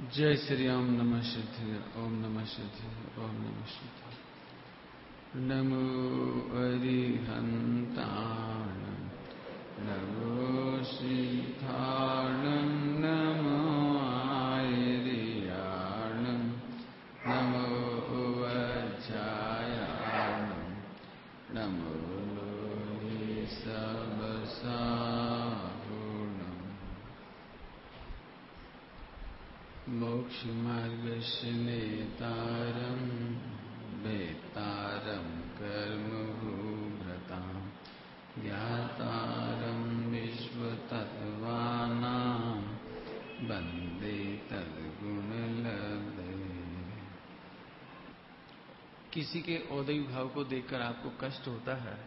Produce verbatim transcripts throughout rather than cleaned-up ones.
जय श्री राम। नमः शिवाय। ओम नमः शिवाय। ओम नमः शिवाय। नमो अरिहंताण नमो सीताण नमो आयरियाण नमो वज्रायाण नमो सबसाहुणम् मोक्षमार्गस्य नेतारं वेत्तारं कर्मभूभृतां ज्ञातारं विश्वतत्त्वानां वन्दे तद्गुणलब्धये। किसी के औदई भाव को देखकर आपको कष्ट होता है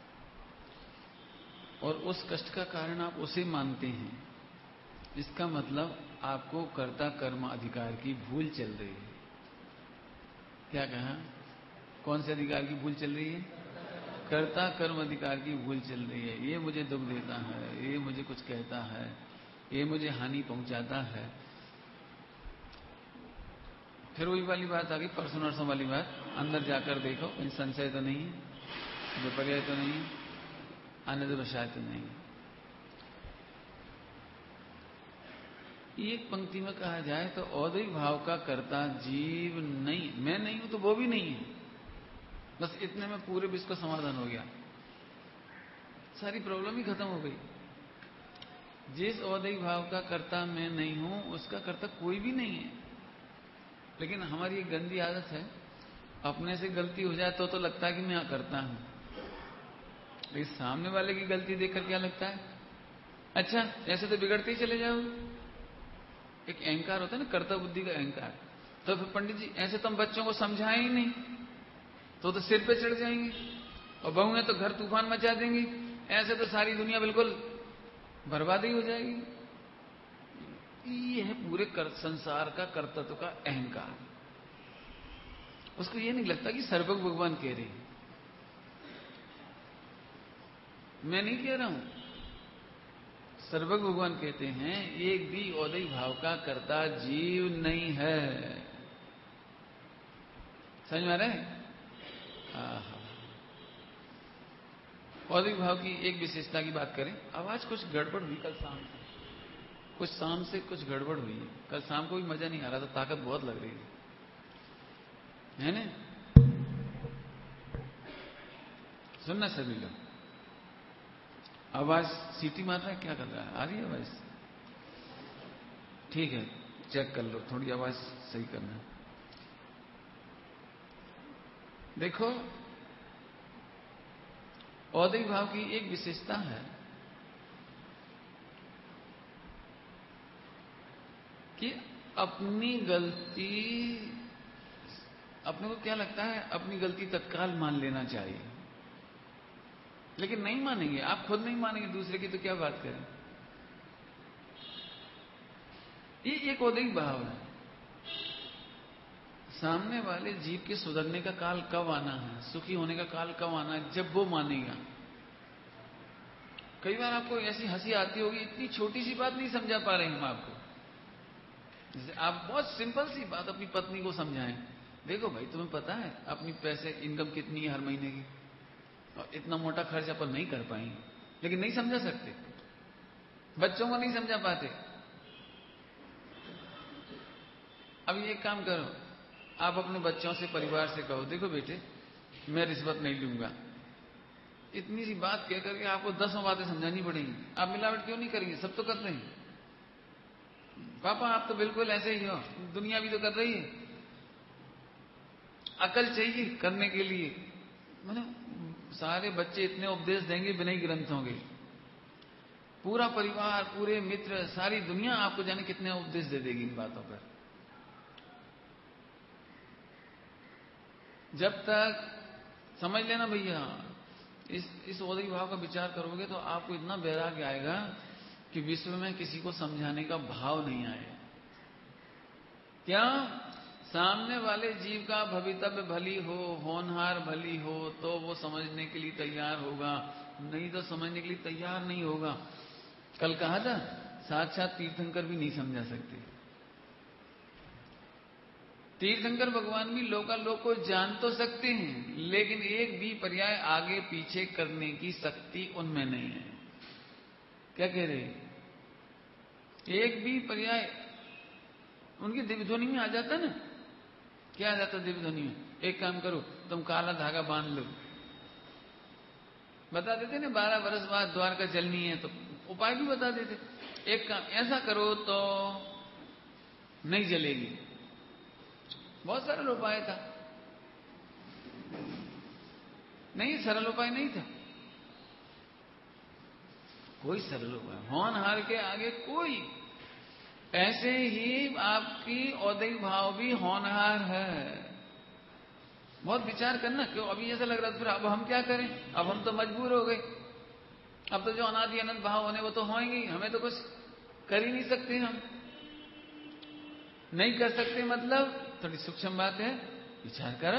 और उस कष्ट का कारण आप उसे मानते हैं, इसका मतलब आपको कर्ता कर्म अधिकार की भूल चल रही है। क्या कहा? कौन से अधिकार की भूल चल रही है? कर्ता कर्म अधिकार की भूल चल रही है। ये मुझे दुख देता है, ये मुझे कुछ कहता है, ये मुझे हानि पहुंचाता है। फिर वही वाली बात आ गई, परसों नरसों वाली बात। अंदर जाकर देखो, कहीं संशय तो नहीं है, विपर्य तो नहीं, आनंद वशाय तो नहीं। एक पंक्ति में कहा जाए तो औदई भाव का कर्ता जीव नहीं, मैं नहीं हूं तो वो भी नहीं है। बस इतने में पूरे विश्व का समाधान हो गया, सारी प्रॉब्लम ही खत्म हो गई। जिस औदई भाव का कर्ता मैं नहीं हूं, उसका कर्ता कोई भी नहीं है। लेकिन हमारी एक गंदी आदत है, अपने से गलती हो जाए तो तो लगता है कि मैं करता हूं, लेकिन सामने वाले की गलती देखकर क्या लगता है, अच्छा ऐसे तो बिगड़ते ही चले जाओ। एक अहंकार होता है ना, कर्ता बुद्धि का अहंकार। तो फिर पंडित जी ऐसे तो हम बच्चों को समझाएं ही नहीं, तो तो सिर पे चढ़ जाएंगे, और बहू है तो घर तूफान मचा देंगी, ऐसे तो सारी दुनिया बिल्कुल बर्बादी हो जाएगी। ये है पूरे कर, संसार का कर्तृत्व का अहंकार। उसको ये नहीं लगता कि सर्वज्ञ भगवान कह रहे हैं। मैं नहीं कह रहा हूं, सर्वज्ञ भगवान कहते हैं एक भी औदई भाव का कर्ता जीव नहीं है। समझ में आ रहा है? औदई भाव की एक विशेषता की बात करें। आवाज कुछ गड़बड़ हुई कल शाम से, कुछ शाम से कुछ गड़बड़ हुई है। कल शाम को भी मजा नहीं आ रहा था, ताकत बहुत लग रही है, है ना? सुनना सभी लोग, आवाज सीटी मार रहा है, क्या कर रहा है? आ रही है आवाज? ठीक है, चेक कर लो, थोड़ी आवाज सही करना। देखो, औदई भाव की एक विशेषता है कि अपनी गलती, अपने को क्या लगता है, अपनी गलती तत्काल मान लेना चाहिए। लेकिन नहीं मानेंगे, आप खुद नहीं मानेंगे, दूसरे की तो क्या बात करें। ये एक औदई भाव है। सामने वाले जीव के सुधरने का काल कब आना है, सुखी होने का काल कब आना है, जब वो मानेगा। कई बार आपको ऐसी हंसी आती होगी, इतनी छोटी सी बात नहीं समझा पा रहे हम आपको। जैसे आप बहुत सिंपल सी बात अपनी पत्नी को समझाएं, देखो भाई तुम्हें पता है अपनी पैसे इनकम कितनी है हर महीने की, और इतना मोटा खर्च अपन नहीं कर पाएंगे। लेकिन नहीं समझा सकते, बच्चों को नहीं समझा पाते। अब ये काम करो, आप अपने बच्चों से, परिवार से कहो, देखो बेटे मैं रिश्वत नहीं लूंगा। इतनी सी बात कह करके आपको दसों बातें समझानी पड़ेंगी। आप मिलावट क्यों नहीं करेंगे, सब तो करते हैं। पापा आप तो बिल्कुल ऐसे ही हो, दुनिया भी तो कर रही है। अकल चाहिए करने के लिए। मतलब सारे बच्चे इतने उपदेश देंगे विनय ग्रंथों के, पूरा परिवार, पूरे मित्र, सारी दुनिया आपको जाने कितने उपदेश दे देगी इन बातों पर। जब तक समझ लेना भैया, इस इस औदई भाव का विचार करोगे तो आपको इतना वैराग्य आएगा कि विश्व में किसी को समझाने का भाव नहीं आएगा। क्या? सामने वाले जीव का भवितव्य भली हो, होनहार भली हो, तो वो समझने के लिए तैयार होगा, नहीं तो समझने के लिए तैयार नहीं होगा। कल कहा था साक्षात तीर्थंकर भी नहीं समझा सकते। तीर्थंकर भगवान भी लोकालोक को जान तो सकते हैं, लेकिन एक भी पर्याय आगे पीछे करने की शक्ति उनमें नहीं है। क्या कह रहे? एक भी पर्याय उनकी दिव्य ध्वनि में आ जाता ना। क्या आ जाता दिव्य ध्वनि में? एक काम करो, तुम काला धागा बांध लो, बता देते ना। बारह वर्ष बाद द्वारका जलनी है तो उपाय भी बता देते। एक काम ऐसा करो तो नहीं जलेगी। बहुत सरल उपाय था। नहीं, सरल उपाय नहीं था। कोई सरल उपाय, होनहार के आगे कोई। ऐसे ही आपकी औदैहिक भाव भी होनहार है। बहुत विचार करना। क्यों अभी ऐसा लग रहा था फिर अब हम क्या करें? अब हम तो मजबूर हो गए। अब तो जो अनादि अनंत भाव होने वो तो होंगे, हमें तो कुछ कर ही नहीं सकते। हम नहीं कर सकते मतलब थोड़ी सूक्ष्म बात है, विचार करो।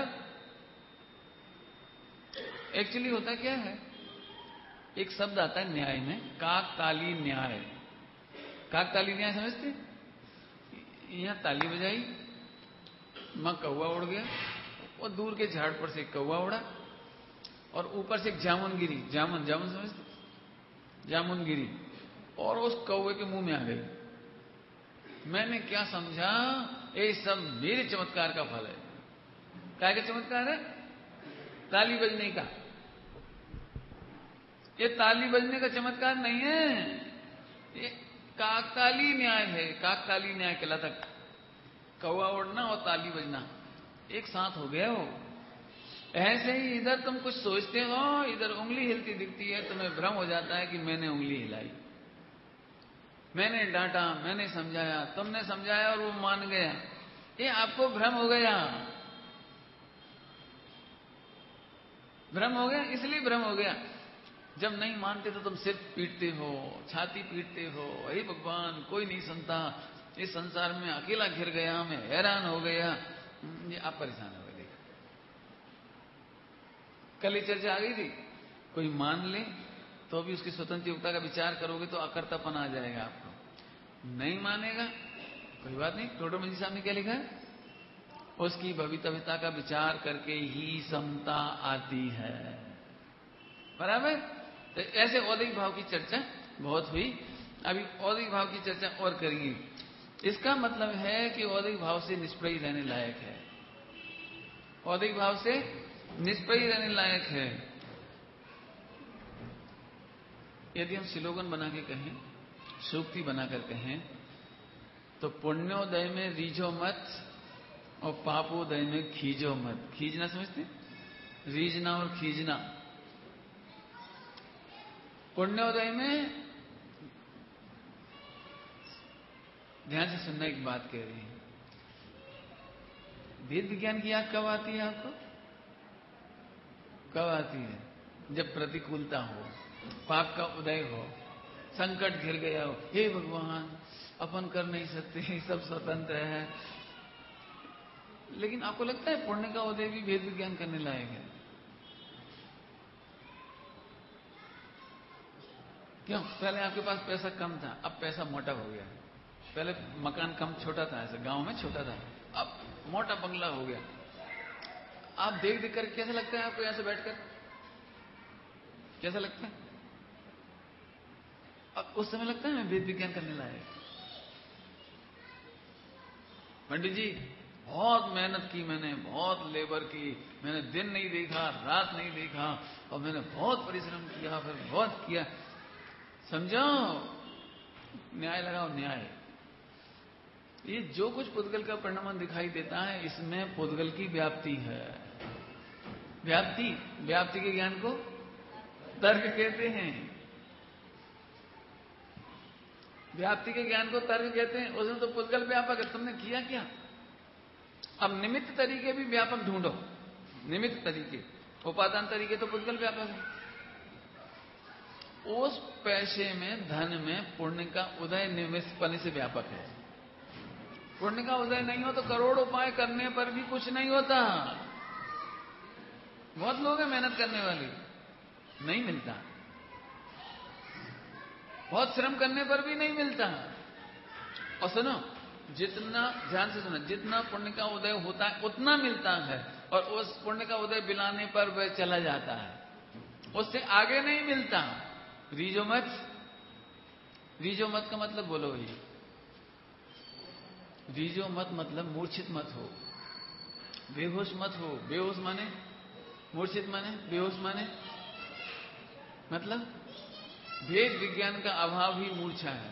एक्चुअली होता क्या है, एक शब्द आता है न्याय में, काकताली न्याय। काकताली न्याय समझते? यहां ताली बजाई, मां कौवा उड़ गया, और दूर के झाड़ पर से एक कौवा उड़ा, और ऊपर से एक जामुन गिरी। जामुन जामुन समझते? जामुन गिरी और उस कौवे के मुंह में आ गई। मैंने क्या समझा, ये सब मेरे चमत्कार का फल है। क्या क्या चमत्कार है? ताली बजने का। ये ताली बजने का चमत्कार नहीं है, ये काकताली न्याय है। काकताली न्याय कहलाता, कौवा उड़ना और ताली बजना एक साथ हो गया हो। ऐसे ही इधर तुम कुछ सोचते हो, इधर उंगली हिलती दिखती है, तुम्हें भ्रम हो जाता है कि मैंने उंगली हिलाई, मैंने डांटा, मैंने समझाया, तुमने समझाया और वो मान गया। ये आपको भ्रम हो गया। भ्रम हो गया, इसलिए भ्रम हो गया। जब नहीं मानते तो तुम सिर्फ पीटते हो, छाती पीटते हो, हे भगवान कोई नहीं सुनता, इस संसार में अकेला घिर गया, मैं हैरान हो गया। ये आप परेशान हो गए। देखो कल ही चर्चा आ गई थी, कोई मान ले तो भी उसकी स्वतंत्र योग्यता का विचार करोगे तो अकर्तापन आ जाएगा आपको। नहीं मानेगा कोई बात नहीं। टोटो मंजी साहब ने क्या लिखा है, उसकी भवितव्यता का विचार करके ही समता आती है। बराबर? तो ऐसे औदैहिक भाव की चर्चा बहुत हुई। अभी औदैहिक भाव की चर्चा और करेंगे। इसका मतलब है कि औदैहिक भाव से निष्प्रय रहने लायक है। औदैहिक भाव से निष्प्रय रहने लायक है। यदि हम स्लोगन बना के कहें, सूक्ति बनाकर कहें, तो पुण्योदय में रीझो मत और पापोदय में खींचो मत। खींचना समझते? रीझना और खींचना। पुण्योदय में ध्यान से सुनना, एक बात कह रही है। वेद विज्ञान की याद कब आती है आपको? कब आती है? जब प्रतिकूलता हो, पाप का उदय हो, संकट घिर गया हो, हे भगवान अपन कर नहीं सकते, सब स्वतंत्र है। लेकिन आपको लगता है पुण्य का उदय भी वेद विज्ञान करने लायक है? क्यों? पहले आपके पास पैसा कम था, अब पैसा मोटा हो गया। पहले मकान कम छोटा था, ऐसे गांव में छोटा था, अब मोटा बंगला हो गया। आप देख देख कर कैसा लगता है आपको? यहां से बैठकर कैसा लगता है? अब उस समय लगता है मैं वेद विज्ञान करने लायक। पंडित जी बहुत मेहनत की, मैंने बहुत लेबर की, मैंने दिन नहीं देखा, रात नहीं देखा, और मैंने बहुत परिश्रम किया, फिर बहुत किया। समझो, न्याय लगाओ, न्याय। ये जो कुछ पुद्गल का परिणाम दिखाई देता है, इसमें पुद्गल की व्याप्ति है। व्याप्ति, व्याप्ति के ज्ञान को तर्क कहते हैं। व्याप्ति के ज्ञान को तर्क कहते हैं। उसमें तो पुद्गल व्यापक है, तुमने किया क्या? अब निमित्त तरीके भी व्यापक ढूंढो। निमित्त तरीके, उपादान तरीके तो पुद्गल व्यापक है। उस पैसे में, धन में पुण्य का उदय निमित्त पने से व्यापक है। पुण्य का उदय नहीं हो तो करोड़ उपाय करने पर भी कुछ नहीं होता। बहुत लोग हैं मेहनत करने वाले, नहीं मिलता। बहुत श्रम करने पर भी नहीं मिलता। और सुनो, जितना, ध्यान से सुना, जितना पुण्य का उदय होता है उतना मिलता है, और उस पुण्य का उदय बिलाने पर वह चला जाता है, उससे आगे नहीं मिलता। रीजो मत, रीजो मत का मतलब बोलो ये, रीजो मत मतलब मूर्छित मत हो, बेहोश मत हो। बेहोश माने, मूर्छित माने, बेहोश माने, मतलब भेद विज्ञान का अभाव ही मूर्छा है।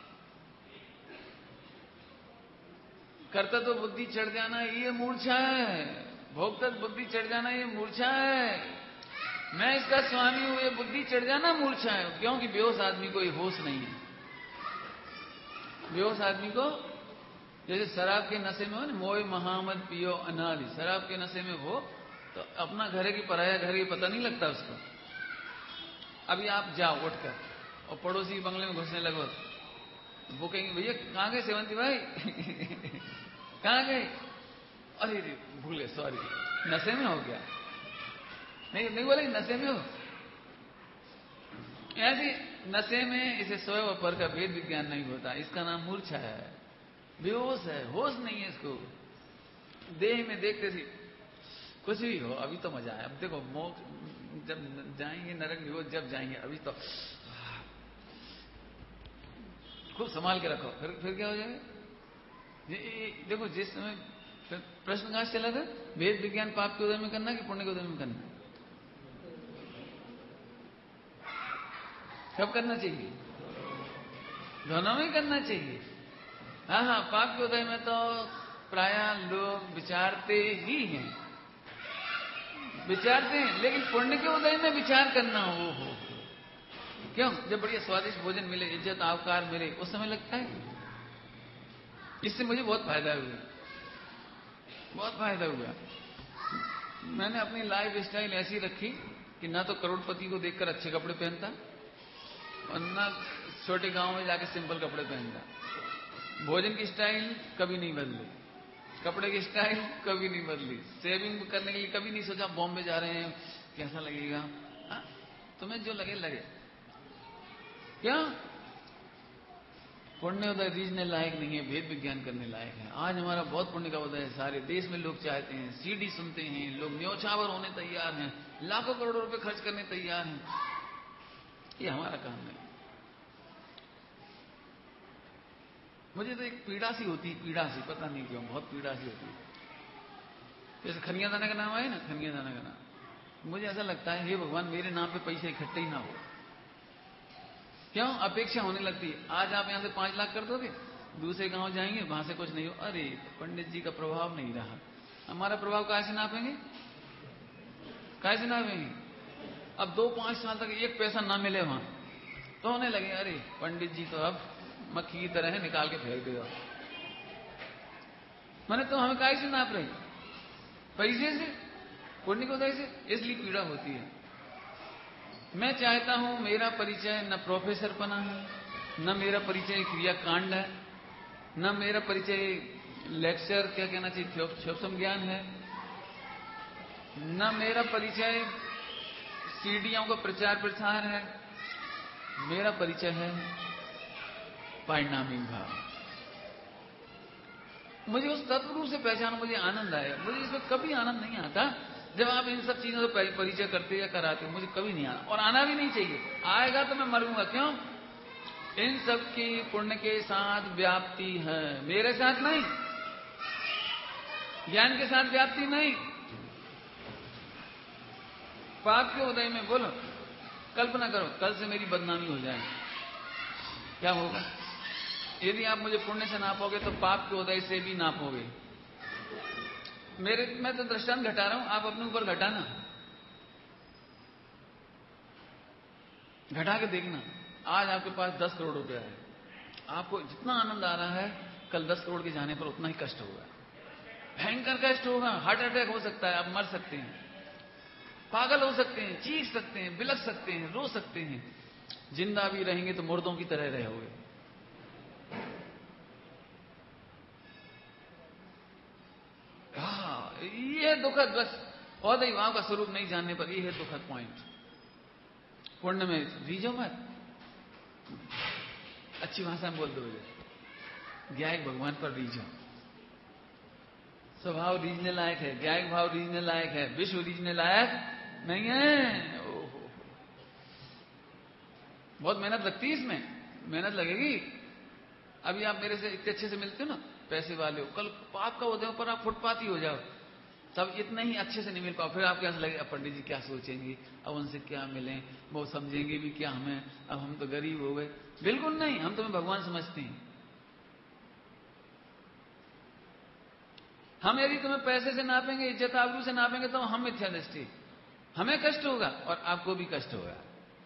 कर्तव्य बुद्धि चढ़ जाना ये मूर्छा है, भोक्तव्य बुद्धि चढ़ जाना ये मूर्छा है, मैं इसका स्वामी हूं ये बुद्धि चढ़ जाना मूर्छा है। क्योंकि बेहोश आदमी को ये होश नहीं है। बेहोश आदमी को जैसे शराब के नशे में हो ना, मोय महामद पियो अनादि, शराब के नशे में हो तो अपना घर है कि पराया घर ये पता नहीं लगता उसको। अभी आप जाओ उठकर और पड़ोसी के बंगले में घुसने लगो, वो कहेंगे भैया कहां गए सेवंती भाई कहां गए? अरे भूल गए, सॉरी, नशे में हो गया। नहीं नहीं बोले नशे में हो, ऐसे नशे में इसे सोए व पर का भेद विज्ञान नहीं होता, इसका नाम मूर्छा है, बेहोश है, होश नहीं है इसको। देह में देखते थे कुछ भी हो, अभी तो मजा है, अब देखो मोक्ष जब जाएंगे, नरक निरोध जब जाएंगे, अभी तो खूब संभाल के रखो, फिर फिर क्या हो जाएगा। ये, ये, देखो जिस समय प्रश्न कहां से चला था, भेद विज्ञान पाप के उदय में करना कि पुण्य के उदय में करना, कब करना चाहिए? दोनों में करना चाहिए। हाँ हाँ, पाप के उदय में तो प्राय लोग विचारते ही हैं, विचारते हैं, लेकिन पुण्य के उदय में विचार करना हो हो क्यों? जब बढ़िया स्वादिष्ट भोजन मिले, इज्जत आवकार मिले, उस समय लगता है इससे मुझे बहुत फायदा हुआ, बहुत फायदा हुआ। मैंने अपनी लाइफ स्टाइल ऐसी रखी कि ना तो करोड़पति को देखकर अच्छे कपड़े पहनता और ना छोटे गांव में जाके सिंपल कपड़े पहनता। भोजन की स्टाइल कभी नहीं बदली, कपड़े की स्टाइल कभी नहीं बदली, सेविंग करने के लिए कभी नहीं सोचा बॉम्बे जा रहे हैं कैसा लगेगा। हा? तुम्हें जो लगे लगे, क्यों? पुण्य उदय रीझने लायक नहीं है, भेद विज्ञान करने लायक है। आज हमारा बहुत पुण्य का उदय है, सारे देश में लोग चाहते हैं, सीडी सुनते हैं, लोग न्योछावर होने तैयार हैं, लाखों करोड़ों रुपए खर्च करने तैयार हैं। ये हमारा काम नहीं। मुझे तो एक पीड़ा सी होती है, पीड़ा सी, पता नहीं क्यों, बहुत पीड़ा सी होती है। जैसे खनिया दाना का नाम आए ना, खनिया दाना का नाम, मुझे ऐसा लगता है हे भगवान मेरे नाम पे पैसे इकट्ठे ही ना हो। क्यों? अपेक्षा होने लगती है। आज आप यहां से पांच लाख कर दोगे, दूसरे गांव जाएंगे वहां से कुछ नहीं हो, अरे पंडित जी का प्रभाव नहीं रहा। हमारा प्रभाव कैसे नापेंगे, कैसे नापेंगे? अब दो पांच साल तक एक पैसा ना मिले वहां तो होने लगे अरे पंडित जी तो अब मक्खी की तरह है, निकाल के फेंक दो। मैंने तो हमें कैसे नाप रही, पैसे से, पुण्य को उदय से, इसलिए पीड़ा होती है। मैं चाहता हूं मेरा परिचय न प्रोफेसर बना है, न मेरा परिचय क्रियाकांड है, न मेरा परिचय लेक्चर क्या कहना चाहिए सूक्ष्म ज्ञान है, न मेरा परिचय सीडियों का प्रचार प्रसार है, मेरा परिचय है परिणामी भाव। मुझे उस तत्व रूप से पहचानो, मुझे आनंद आया। मुझे इसमें कभी आनंद नहीं आता जब आप इन सब चीजों का परिचय करते या कराते, मुझे कभी नहीं आना और आना भी नहीं चाहिए। आएगा तो मैं मरूंगा। क्यों? इन सब की पुण्य के साथ व्याप्ति है, मेरे साथ नहीं, ज्ञान के साथ व्याप्ति नहीं। पाप के उदय में बोलो, कल्पना करो कल से मेरी बदनामी हो जाए, क्या होगा? यदि आप मुझे पुण्य से नापोगे तो पाप के उदय से भी नापोगे। मेरे मैं तो दृष्टांत घटा रहा हूं, आप अपने ऊपर घटाना, घटा के देखना। आज आपके पास दस करोड़ रुपया है, आपको जितना आनंद आ रहा है कल दस करोड़ के जाने पर उतना ही कष्ट होगा, भयंकर कष्ट होगा। हार्ट अटैक हो सकता है, आप मर सकते हैं, पागल हो सकते हैं, चीख सकते हैं, बिलख सकते हैं, रो सकते हैं। जिंदा भी रहेंगे तो मुर्दों की तरह रहोगे। हाँ, ये दुखद, बस औदई भाव का स्वरूप नहीं जानने पर ये है दुखद पॉइंट। पुण्य में रीझो मत, अच्छी भाषा में बोल दो। ज्ञायक भगवान पर रीझो। स्वभाव रीझने लायक है, ज्ञायक भाव रीझने लायक है, विश्व रीझने लायक नहीं है। ओहो, बहुत मेहनत लगती है इसमें, मेहनत लगेगी। अभी आप मेरे से इतने अच्छे से मिलते हो ना, पैसे वाले हो, कल आपका होते हो पर आप फुटपाती हो जाओ, तब इतने ही अच्छे से नहीं मिल पाओ। फिर आपको ऐसा लगेगा पंडित जी क्या सोचेंगे, अब उनसे क्या मिलें, वो समझेंगे भी क्या हमें, अब हम तो गरीब हो गए। बिल्कुल नहीं, हम तुम्हें भगवान समझते हैं। हम यदि तुम्हें पैसे से नापेंगे, इज्जत आबरू से नापेंगे तो हम मिथ्या दृष्टि, हमें कष्ट होगा और आपको भी कष्ट होगा।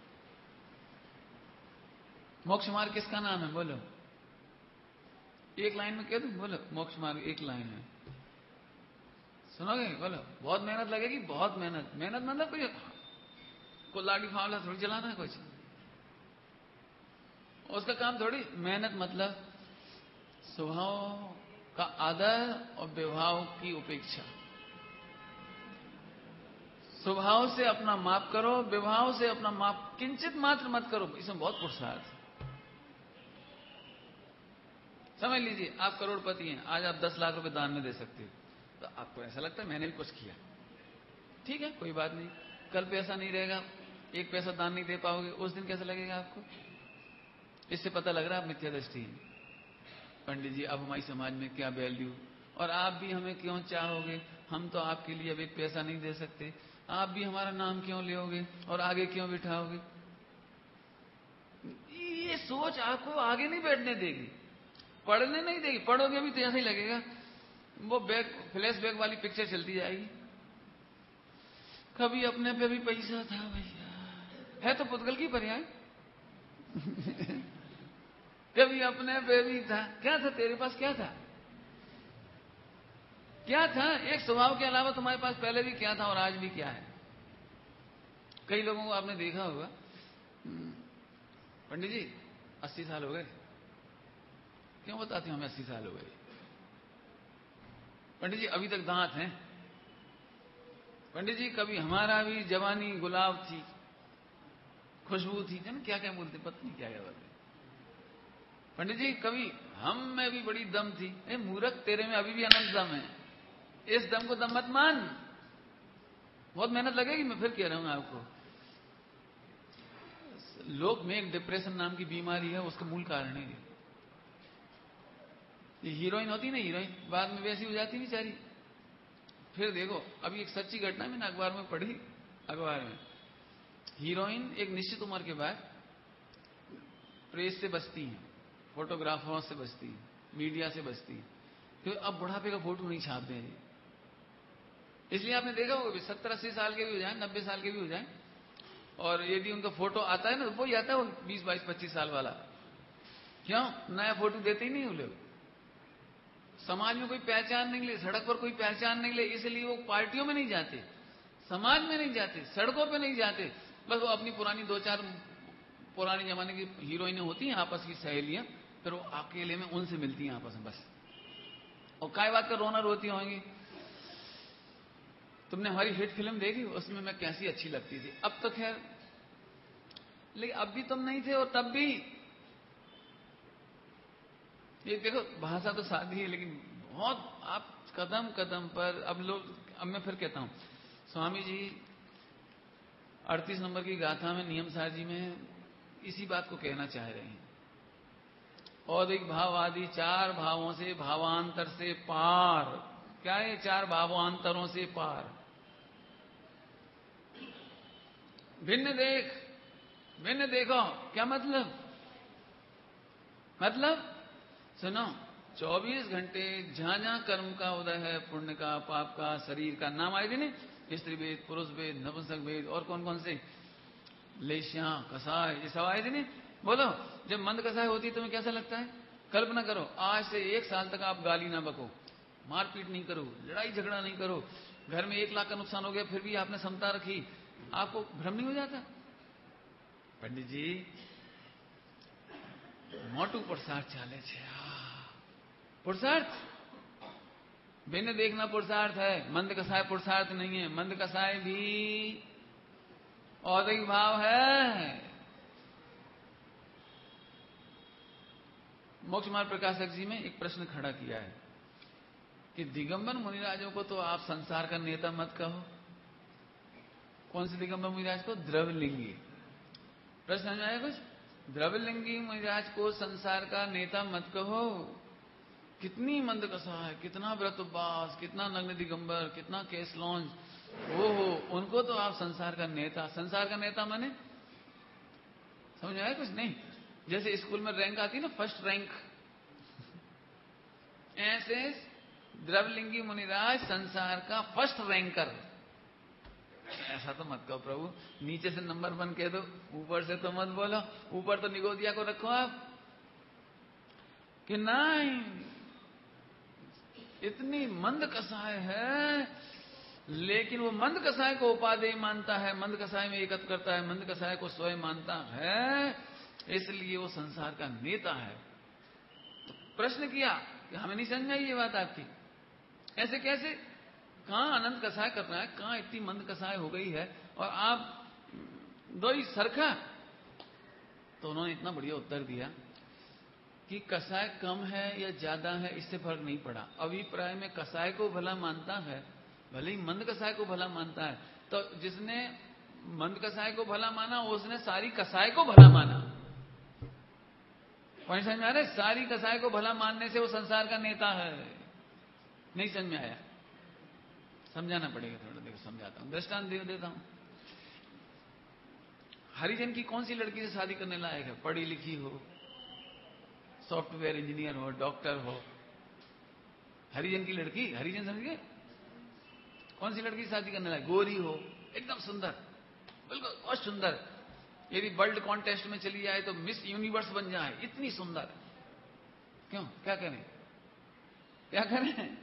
मोक्ष मार्ग किसका नाम है बोलो, एक लाइन में कह दूं, बोलो मोक्ष मार्ग एक लाइन है, सुनोगे बोलो। बहुत मेहनत लगेगी, बहुत मेहनत। मेहनत मतलब कोई को लाठी फावला थोड़ी चलाना है कुछ, उसका काम थोड़ी। मेहनत मतलब स्वभाव का आदर और विभाव की उपेक्षा। स्वभाव से अपना माप करो, विभाव से अपना माप किंचित मात्र मत करो, इसमें बहुत पुरुषार्थ। समझ लीजिए आप करोड़पति हैं, आज आप दस लाख रुपए दान में दे सकते हो, तो आपको ऐसा लगता है मैंने भी कुछ किया, ठीक है कोई बात नहीं। कल पैसा नहीं रहेगा, एक पैसा दान नहीं दे पाओगे, उस दिन कैसा लगेगा आपको? इससे पता लग रहा है आप मिथ्या दृष्टि हैं। पंडित जी अब हमारी समाज में क्या वैल्यू, और आप भी हमें क्यों चाहोगे, हम तो आपके लिए अब एक पैसा नहीं दे सकते, आप भी हमारा नाम क्यों लोगे और आगे क्यों बिठाओगे? ये सोच आपको आगे नहीं बैठने देगी, पढ़ने नहीं देगी। पढ़ोगे भी तो ऐसा ही लगेगा, वो बैग फ्लैश बैग वाली पिक्चर चलती जाएगी। कभी अपने पे भी पैसा था भैया, है तो पुद्गल की पर्याय। कभी अपने पे भी था, क्या था तेरे पास, क्या था, क्या था? एक स्वभाव के अलावा तुम्हारे पास पहले भी क्या था और आज भी क्या है? कई लोगों को आपने देखा होगा, पंडित जी अस्सी साल हो गए, क्यों बताते हो हमें अस्सी साल हो गए? पंडित जी अभी तक दांत हैं। पंडित जी कभी हमारा भी जवानी गुलाब थी, खुशबू थी, है ना, क्या क्या बोलते, पत्नी क्या क्या बोलते। पंडित जी कभी हम में भी बड़ी दम थी। ए मूर्ख, तेरे में अभी भी अनंत दम है, इस दम को दम मत मान, बहुत मेहनत लगेगी। मैं फिर कह रहा हूं आपको, लोग में एक डिप्रेशन नाम की बीमारी है, उसका मूल कारण है ये हीरोइन होती ना, हीरोइन बाद में वैसी हो जाती बेचारी। फिर देखो अभी एक सच्ची घटना मैंने अखबार में पढ़ी, अखबार में हीरोइन एक निश्चित उम्र के बाद प्रेस से बचती हैं, फोटोग्राफरों से बचती हैं, मीडिया से बचती हैं, क्योंकि अब बुढ़ापे का फोटो नहीं छापते हैं। इसलिए आपने देखा होगा सत्तर अस्सी साल के भी हो जाए, नब्बे साल के भी हो जाए, और यदि उनका फोटो आता है ना, वो ही आता है वो बीस बाईस पच्चीस साल वाला। क्यों? नया फोटो देते ही नहीं वो लोग, समाज में कोई पहचान नहीं ले, सड़क पर कोई पहचान नहीं ले, इसलिए वो पार्टियों में नहीं जाते, समाज में नहीं जाते, सड़कों पे नहीं जाते। बस वो अपनी पुरानी दो चार पुराने जमाने की हीरोइनें होती हैं आपस की सहेलियां, फिर वो अकेले में उनसे मिलती हैं आपस में बस, और काय बात का रोना रोती होंगी। तुमने हमारी हिट फिल्म देखी, उसमें मैं कैसी अच्छी लगती थी, अब तो खैर, लेकिन अब भी तुम नहीं थे और तब भी। ये देखो भाषा तो सादी है, लेकिन बहुत आप कदम कदम पर अब लोग, अब मैं फिर कहता हूं, स्वामी जी अड़तीस नंबर की गाथा में नियम सार जी में इसी बात को कहना चाह रहे हैं। औदिक भाव आदि चार भावों से भावांतर से पार। क्या है चार भावांतरों से पार? भिन्न देख, भिन्न देखो, क्या मतलब? मतलब सुनो, चौबीस घंटे जहां जहां कर्म का उदय है, पुण्य का, पाप का, शरीर का, नाम आए थे नहीं, स्त्री भेद, पुरुष भेद, नपुंसक भेद, और कौन कौन से, लेशियां, कसाय, ये सब आए थे नहीं। बोलो जब मंद कसाय होती है तुम्हें कैसा लगता है? कल्पना करो आज से एक साल तक आप गाली ना बको, मारपीट नहीं करो, लड़ाई झगड़ा नहीं करो, घर में एक लाख का नुकसान हो गया फिर भी आपने समता रखी, आपको भ्रम नहीं हो जाता? पंडित जी मोटू पुरुषार्थ चाले छे, पुरुषार्थ भिन्न देखना पुरुषार्थ है, मंद कसाय पुरुषार्थ नहीं है। मंद कसाय भी औदिक भाव है। मोक्ष मार्ग प्रकाशक जी में एक प्रश्न खड़ा किया है कि दिगंबर मुनिराजों को तो आप संसार का नेता मत कहो। कौन से दिगंबर मुनिराज को? द्रवलिंगी। प्रश्न समझ आया कुछ? द्रवलिंगी मुनिराज को संसार का नेता मत कहो। कितनी मंद कसा है, कितना व्रत उपवास, कितना नग्न दिगंबर, कितना केस लॉन्च, वो हो, उनको तो आप संसार का नेता। संसार का नेता माने समझ आया कुछ? नहीं। जैसे स्कूल में रैंक आती ना, फर्स्ट रैंक, ऐसे द्रवलिंगी मुनिराज संसार का फर्स्ट रैंकर। ऐसा तो मत कहो प्रभु, नीचे से नंबर वन कह दो, ऊपर से तो मत बोलो। ऊपर तो निगोदिया को रखो आप कि नहीं, इतनी मंद कसाय है, लेकिन वो मंद कसाय को उपादेय मानता है, मंद कसाय में एकत्र करता है, मंद कसाय को स्वयं मानता है, इसलिए वो संसार का नेता है। तो प्रश्न किया कि हमें नहीं समझ आई ये बात आपकी, ऐसे कैसे? कहां अनंत कसाय करना है, कहां इतनी मंद कसाय हो गई है, और आप दो ही सरखा। तो उन्होंने इतना बढ़िया उत्तर दिया कि कसाय कम है या ज्यादा है इससे फर्क नहीं पड़ा। अभिप्राय में कसाय को भला मानता है, भले ही मंद कसाय को भला मानता है। तो जिसने मंद कसाय को भला माना, उसने सारी कसाय को भला माना। पॉइंट समझ में आ रहा है? सारी कसाय को भला मानने से वो संसार का नेता है। नहीं समझ में आया? समझाना पड़ेगा थोड़ा। देखो समझाता हूं, दृष्टांत दे देता हूं। हरिजन की कौन सी लड़की से शादी करने लायक है? पढ़ी लिखी हो, सॉफ्टवेयर इंजीनियर हो, डॉक्टर हो। हरिजन की लड़की, हरिजन समझ गए? कौन सी लड़की से शादी करने लायक? गोरी हो, एकदम सुंदर, बिल्कुल बहुत सुंदर। यदि वर्ल्ड कॉन्टेस्ट में चली जाए तो मिस यूनिवर्स बन जाए, इतनी सुंदर। क्यों, क्या करें? क्या करें?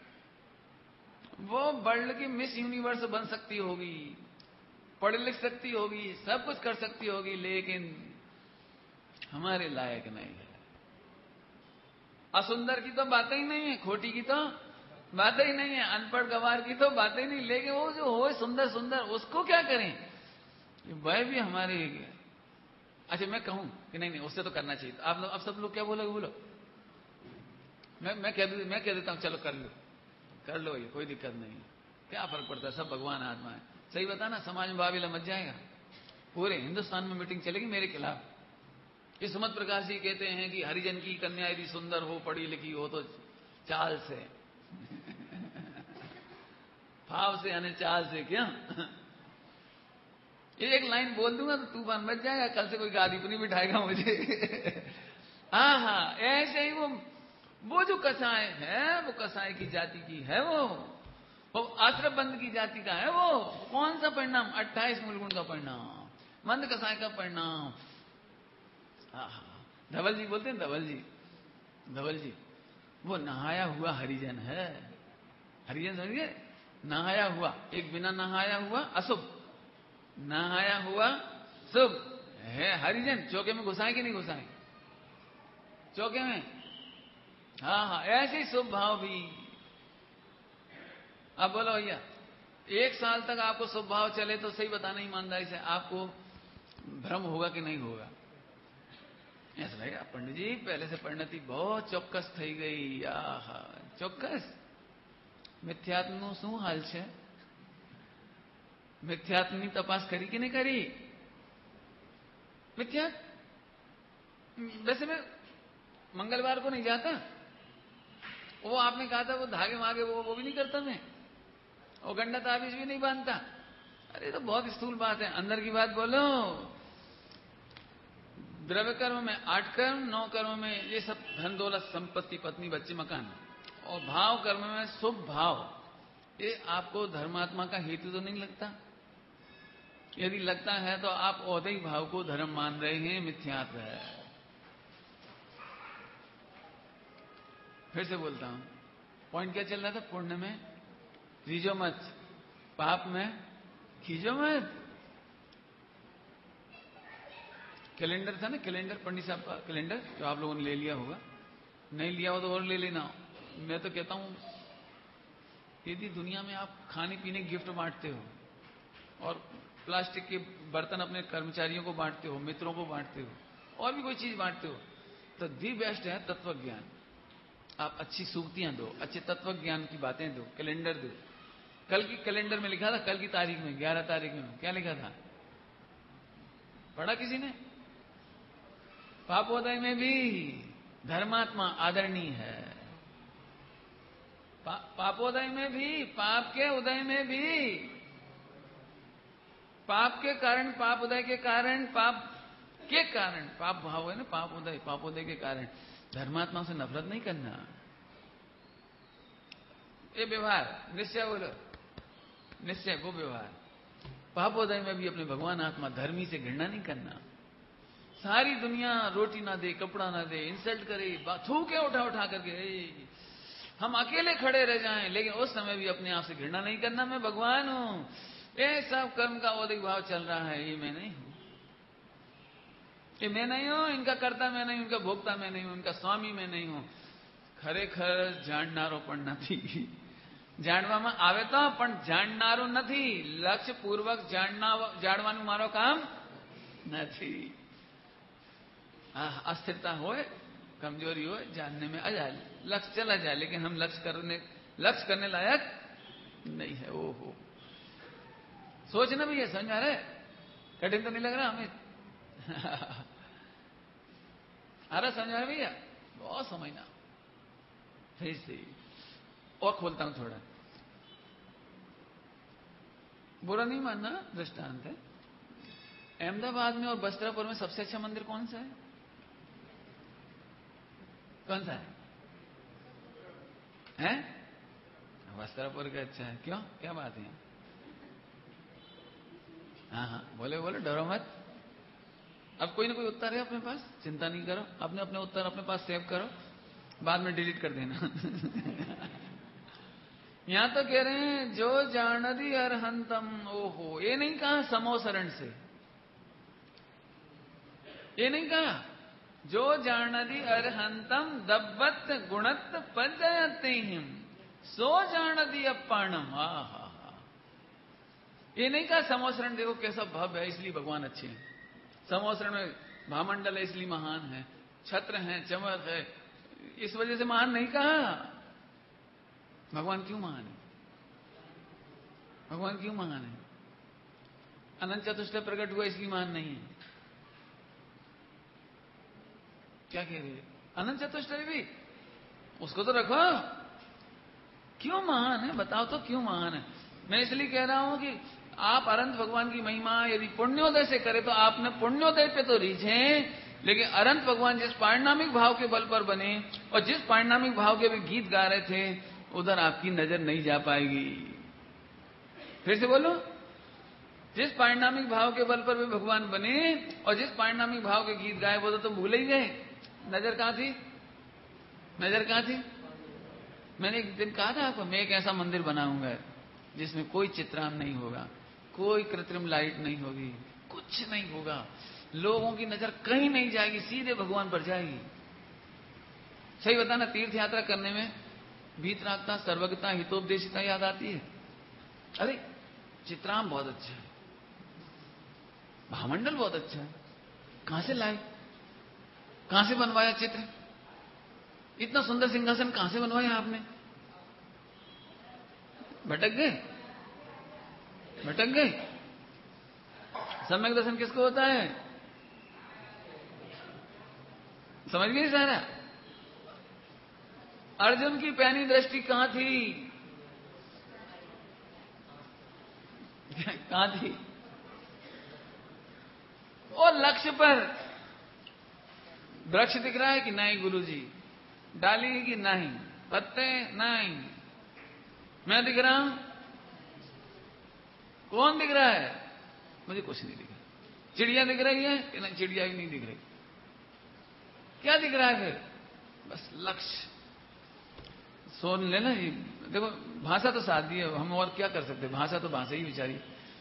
वो वर्ल्ड की मिस यूनिवर्स बन सकती होगी, पढ़ लिख सकती होगी, सब कुछ कर सकती होगी, लेकिन हमारे लायक नहीं है। असुंदर की तो बातें ही नहीं है, खोटी की तो बातें ही नहीं है, अनपढ़ गवार की तो बातें ही नहीं, लेकिन वो जो हो सुंदर सुंदर, उसको क्या करें? वह भी हमारे। अच्छा मैं कहूं कि नहीं नहीं उससे तो करना चाहिए। आप लोग, अब सब लोग क्या बोलोगे? बोलो। मैं मैं कह मैं कह देता हूं, चलो कर लो, कर लो, ये कोई दिक्कत नहीं, क्या फर्क पड़ता है, सब भगवान आत्मा है। सही बता ना, समाज में बाविला मच जाएगा। पूरे हिंदुस्तान में मीटिंग चलेगी मेरे खिलाफ। इस सुमत प्रकाश जी कहते हैं कि हरिजन की कन्या यदि सुंदर हो, पढ़ी लिखी हो, तो चाल से भाव से यानी चाल से। क्या एक लाइन बोल दूंगा तो तूफान बच जाएगा, कल से कोई गादी पर नहीं बिठाएगा मुझे। हाँ हाँ, ऐसे ही वो वो जो कसाय है, वो कसाय की जाति की है, वो वो आश्रमबंद की जाति का है। वो कौन सा परिणाम? अट्ठाईस मूलगुण का परिणाम, मंद कसाय का परिणाम। हाँ हाँ, धवल जी बोलते हैं, धवल जी, धवल जी, वो नहाया हुआ हरिजन है। हरिजन समझिए, नहाया हुआ, एक बिना नहाया हुआ अशुभ, नहाया हुआ शुभ है हरिजन। चौके में घुसाए कि नहीं घुसाए? चौके में। हाँ हाँ, ऐसे ही शुभ भाव भी। अब बोलो भैया, एक साल तक आपको शुभ भाव चले तो सही बताना ईमानदारी से, आपको भ्रम होगा कि नहीं होगा? ऐसा लगेगा पंडित जी पहले से परिणति बहुत चौक्कस थी गई। आहा, चौक्कस मिथ्यात्मનું શું હાલ છે? मिथ्यात्मની तपास करी कि नहीं करी? मिथ्या वैसे मैं मंगलवार को नहीं जाता, वो आपने कहा था वो धागे मागे वो वो भी नहीं करता मैं, वो गंडा ताबीज भी नहीं बांधता। अरे तो बहुत स्थूल बात है, अंदर की बात बोलो। द्रव्य कर्म में आठ कर्म, नौ कर्म में ये सब धन दौलत संपत्ति पत्नी बच्चे मकान, और भाव कर्म में शुभ भाव, ये आपको धर्मात्मा का हेतु तो नहीं लगता? यदि लगता है तो आप औदैहिक भाव को धर्म मान रहे हैं, मिथ्यात्व है। फिर से बोलता हूं, पॉइंट क्या चल रहा था? पुण्य में रीझो मत, पाप में खींचो मत। कैलेंडर था ना, कैलेंडर, पंडित साहब का कैलेंडर, जो आप लोगों ने ले लिया होगा, नहीं लिया हो तो और ले लेना। मैं तो कहता हूं, यदि दुनिया में आप खाने पीने गिफ्ट बांटते हो और प्लास्टिक के बर्तन अपने कर्मचारियों को बांटते हो, मित्रों को बांटते हो, और भी कोई चीज बांटते हो, तो दी बेस्ट है तत्व ज्ञान। आप अच्छी सूक्तियां दो, अच्छे तत्व ज्ञान की बातें दो, कैलेंडर दो। कल की कैलेंडर में लिखा था, कल की तारीख में, ग्यारह तारीख में क्या लिखा था, पढ़ा किसी ने? पापोदय में भी धर्मात्मा आदरणीय है। पा, पापोदय में भी, पाप के उदय में भी, पाप के कारण, पाप उदय के कारण, पाप के कारण, पाप भाव है ना, पाप उदय, पापोदय के कारण धर्मात्मा से नफरत नहीं करना। ये व्यवहार निश्चय, बोलो निश्चय, वो व्यवहार। पापोदय में भी अपने भगवान आत्मा धर्मी से घृणा नहीं करना। सारी दुनिया रोटी ना दे, कपड़ा ना दे, इंसल्ट करे, थूके उठा उठा करके, हम अकेले खड़े रह जाएं, लेकिन उस समय भी अपने आप से घृणा नहीं करना, मैं भगवान हूं। ये सब कर्म का औदिक भाव चल रहा है, ये मैं नहीं हूं, ये मैं नहीं हूं, इनका कर्ता मैं नहीं हूं, इनका भोक्ता मैं नहीं हूं, इनका स्वामी मैं नहीं हूं। ખરેખર જાણનારો પણ નથી, જાણવામાં આવે તો પણ જાણનારો નથી, લક્ષ્યપૂર્વક જાણવાનું મારો કામ નથી। अस्थिरता हो, कमजोरी हो, जानने में आ जाए, लक्ष्य चला जाए, लेकिन हम लक्ष्य करने लक्ष्य करने लायक नहीं है। ओहो, सोचना भैया, समझ आ रहा है? कठिन तो नहीं लग रहा हमें? आ रहा समझ आ रहा भैया? बहुत समझना। फिर से और खोलता हूं थोड़ा, बुरा नहीं मानना, दृष्टांत है। अहमदाबाद में और बस्तरापुर में सबसे अच्छा मंदिर कौन सा है? कौन सा है? हैं? वस्त्रापुर का अच्छा है, क्यों, क्या बात है? हाँ हाँ, बोले बोले, डरो मत। अब कोई ना कोई उत्तर है अपने पास, चिंता नहीं करो, अपने अपने उत्तर अपने पास सेव करो, बाद में डिलीट कर देना। यहां तो कह रहे हैं जो जानदी अरहंतम, ओहो, ये नहीं कहा समोसरण से, ये नहीं कहा जो जानदी अरहंतम दब्बत गुणत पंजयते हिम सो जानदी अपाणम। हा हा हा, ये नहीं कहा समोसरण देखो कैसा भव्य है इसलिए भगवान अच्छे हैं, समोसरण में भामंडल है इसलिए महान है, छत्र है, चमक है, इस वजह से महान नहीं कहा। भगवान क्यों महान है? भगवान क्यों महान है? अनंत चतुष्टय प्रकट हुआ इसलिए महान नहीं है? क्या कह रहे हैं? अनंत चतुष्टय भी उसको तो रखो, क्यों महान है बताओ तो, क्यों महान है? मैं इसलिए कह रहा हूं कि आप अनंत भगवान की महिमा यदि पुण्योदय से करें तो आपने पुण्योदय पे तो रीझे, लेकिन अनंत भगवान जिस पारिणामिक भाव के बल पर बने और जिस पारिणामिक भाव के भी गीत गा रहे थे, उधर आपकी नजर नहीं जा पाएगी। फिर से बोलो, जिस पारिणामिक भाव के बल पर भी भगवान बने और जिस पारिणामिक भाव के गीत गाए वो तो तुम भूल ही गए, नजर कहां थी? नजर कहां थी? मैंने एक दिन कहा था आपको, मैं एक ऐसा मंदिर बनाऊंगा जिसमें कोई चित्रांन नहीं होगा, कोई कृत्रिम लाइट नहीं होगी, कुछ नहीं होगा, लोगों की नजर कहीं नहीं जाएगी, सीधे भगवान पर जाएगी। सही बताना, तीर्थ यात्रा करने में भीतरागता, सर्वज्ञता, हितोपदेशिता याद आती है? अरे चित्रांन बहुत अच्छा है, भामंडल बहुत अच्छा है, कहां से लाए, कहां से बनवाया चित्र, इतना सुंदर सिंहासन कहां से बनवाया आपने? भटक गए, भटक गए। सम्यक दर्शन किसको होता है? समझ गए सारा? अर्जुन की पैनी दृष्टि कहां थी? कहां थी? और लक्ष्य पर। वृक्ष दिख रहा है कि नहीं गुरुजी? डाली कि नहीं? पत्ते नहीं? मैं दिख रहा हूं? कौन दिख रहा है? मुझे कुछ नहीं दिख रहा। चिड़िया दिख रही है कि नहीं? चिड़िया भी नहीं दिख रही। क्या दिख रहा है फिर? बस लक्ष्य। सोन लेना ये, देखो भाषा तो सादी है, हम और क्या कर सकते, भाषा तो भाषा ही बेचारी।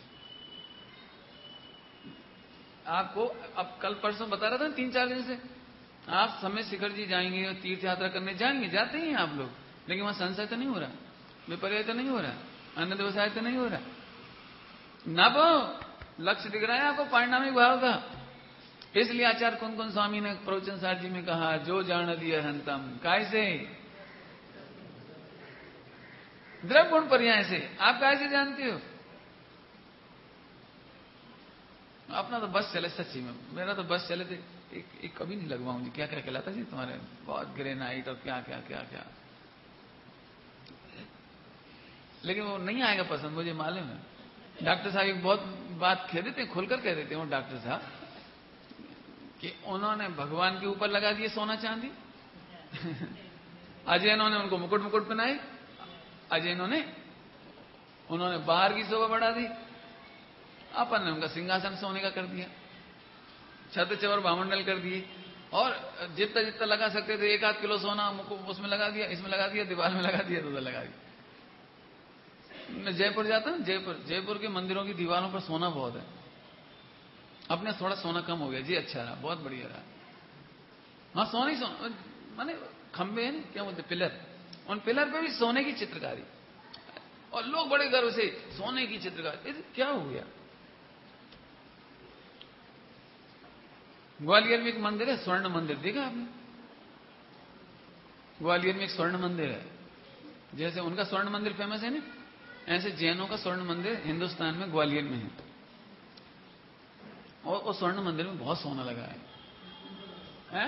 आपको अब कल परसों बता रहा था तीन चार दिन से, आप समय शिखर जी जाएंगे और तीर्थ यात्रा करने जाएंगे, जाते ही हैं आप लोग, लेकिन वहां संशय तो नहीं हो रहा, विपर्य तो नहीं हो रहा, अन्न व्यवसाय तो नहीं हो रहा। नभ लक्ष्य दिख रहा है आपको पारिणामिक भाव का, इसलिए आचार्य कुंद कुंद स्वामी ने प्रवचन सार जी में कहा, जो जान दिया हंतम कैसे द्रव गुण पर्याय से। आप कैसे जानते हो? अपना तो बस चले, सच्ची में मेरा तो बस चले थे, एक, एक कभी नहीं लगवाऊंगी। क्या क्या कहलाता जी तुम्हारे, बहुत ग्रेनाइट और क्या क्या क्या क्या, लेकिन वो नहीं आएगा पसंद, मुझे मालूम है। डॉक्टर साहब एक बहुत बात कह देते हैं, खुलकर कह देते हैं वो डॉक्टर साहब, कि उन्होंने भगवान के ऊपर लगा दिए सोना चांदी, अजैनों ने उनको मुकुट मुकुट पहनाए, अजैनों ने उन्होंने बाहर की शोभा बढ़ा दी, अपन ने उनका सिंहासन सोने का कर दिया, छत्र चवर भामंडल कर दिए, और जितना जितना लगा सकते थे एक आध किलो सोना उसमें लगा दिया, इसमें लगा दिया, दीवार में लगा दिया, तो उधर लगा दिया। मैं जयपुर जाता हूं, जयपुर जयपुर के मंदिरों की दीवारों पर सोना बहुत है। अपने थोड़ा सोना कम हो गया जी, अच्छा रहा, बहुत बढ़िया रहा। हाँ सोना ही सोना, माने खंबे हैं क्या बोलते, पिलर, उन पिलर पे भी सोने की चित्रकारी, और लोग बड़े गर्व से सोने की चित्रकारी। क्या हो गया? ग्वालियर में एक मंदिर है, स्वर्ण मंदिर, देखा आपने? ग्वालियर में एक स्वर्ण मंदिर है, जैसे उनका स्वर्ण मंदिर फेमस है ना, ऐसे जैनों का स्वर्ण मंदिर हिंदुस्तान में ग्वालियर में है, और उस स्वर्ण मंदिर में बहुत सोना लगा है, हैं?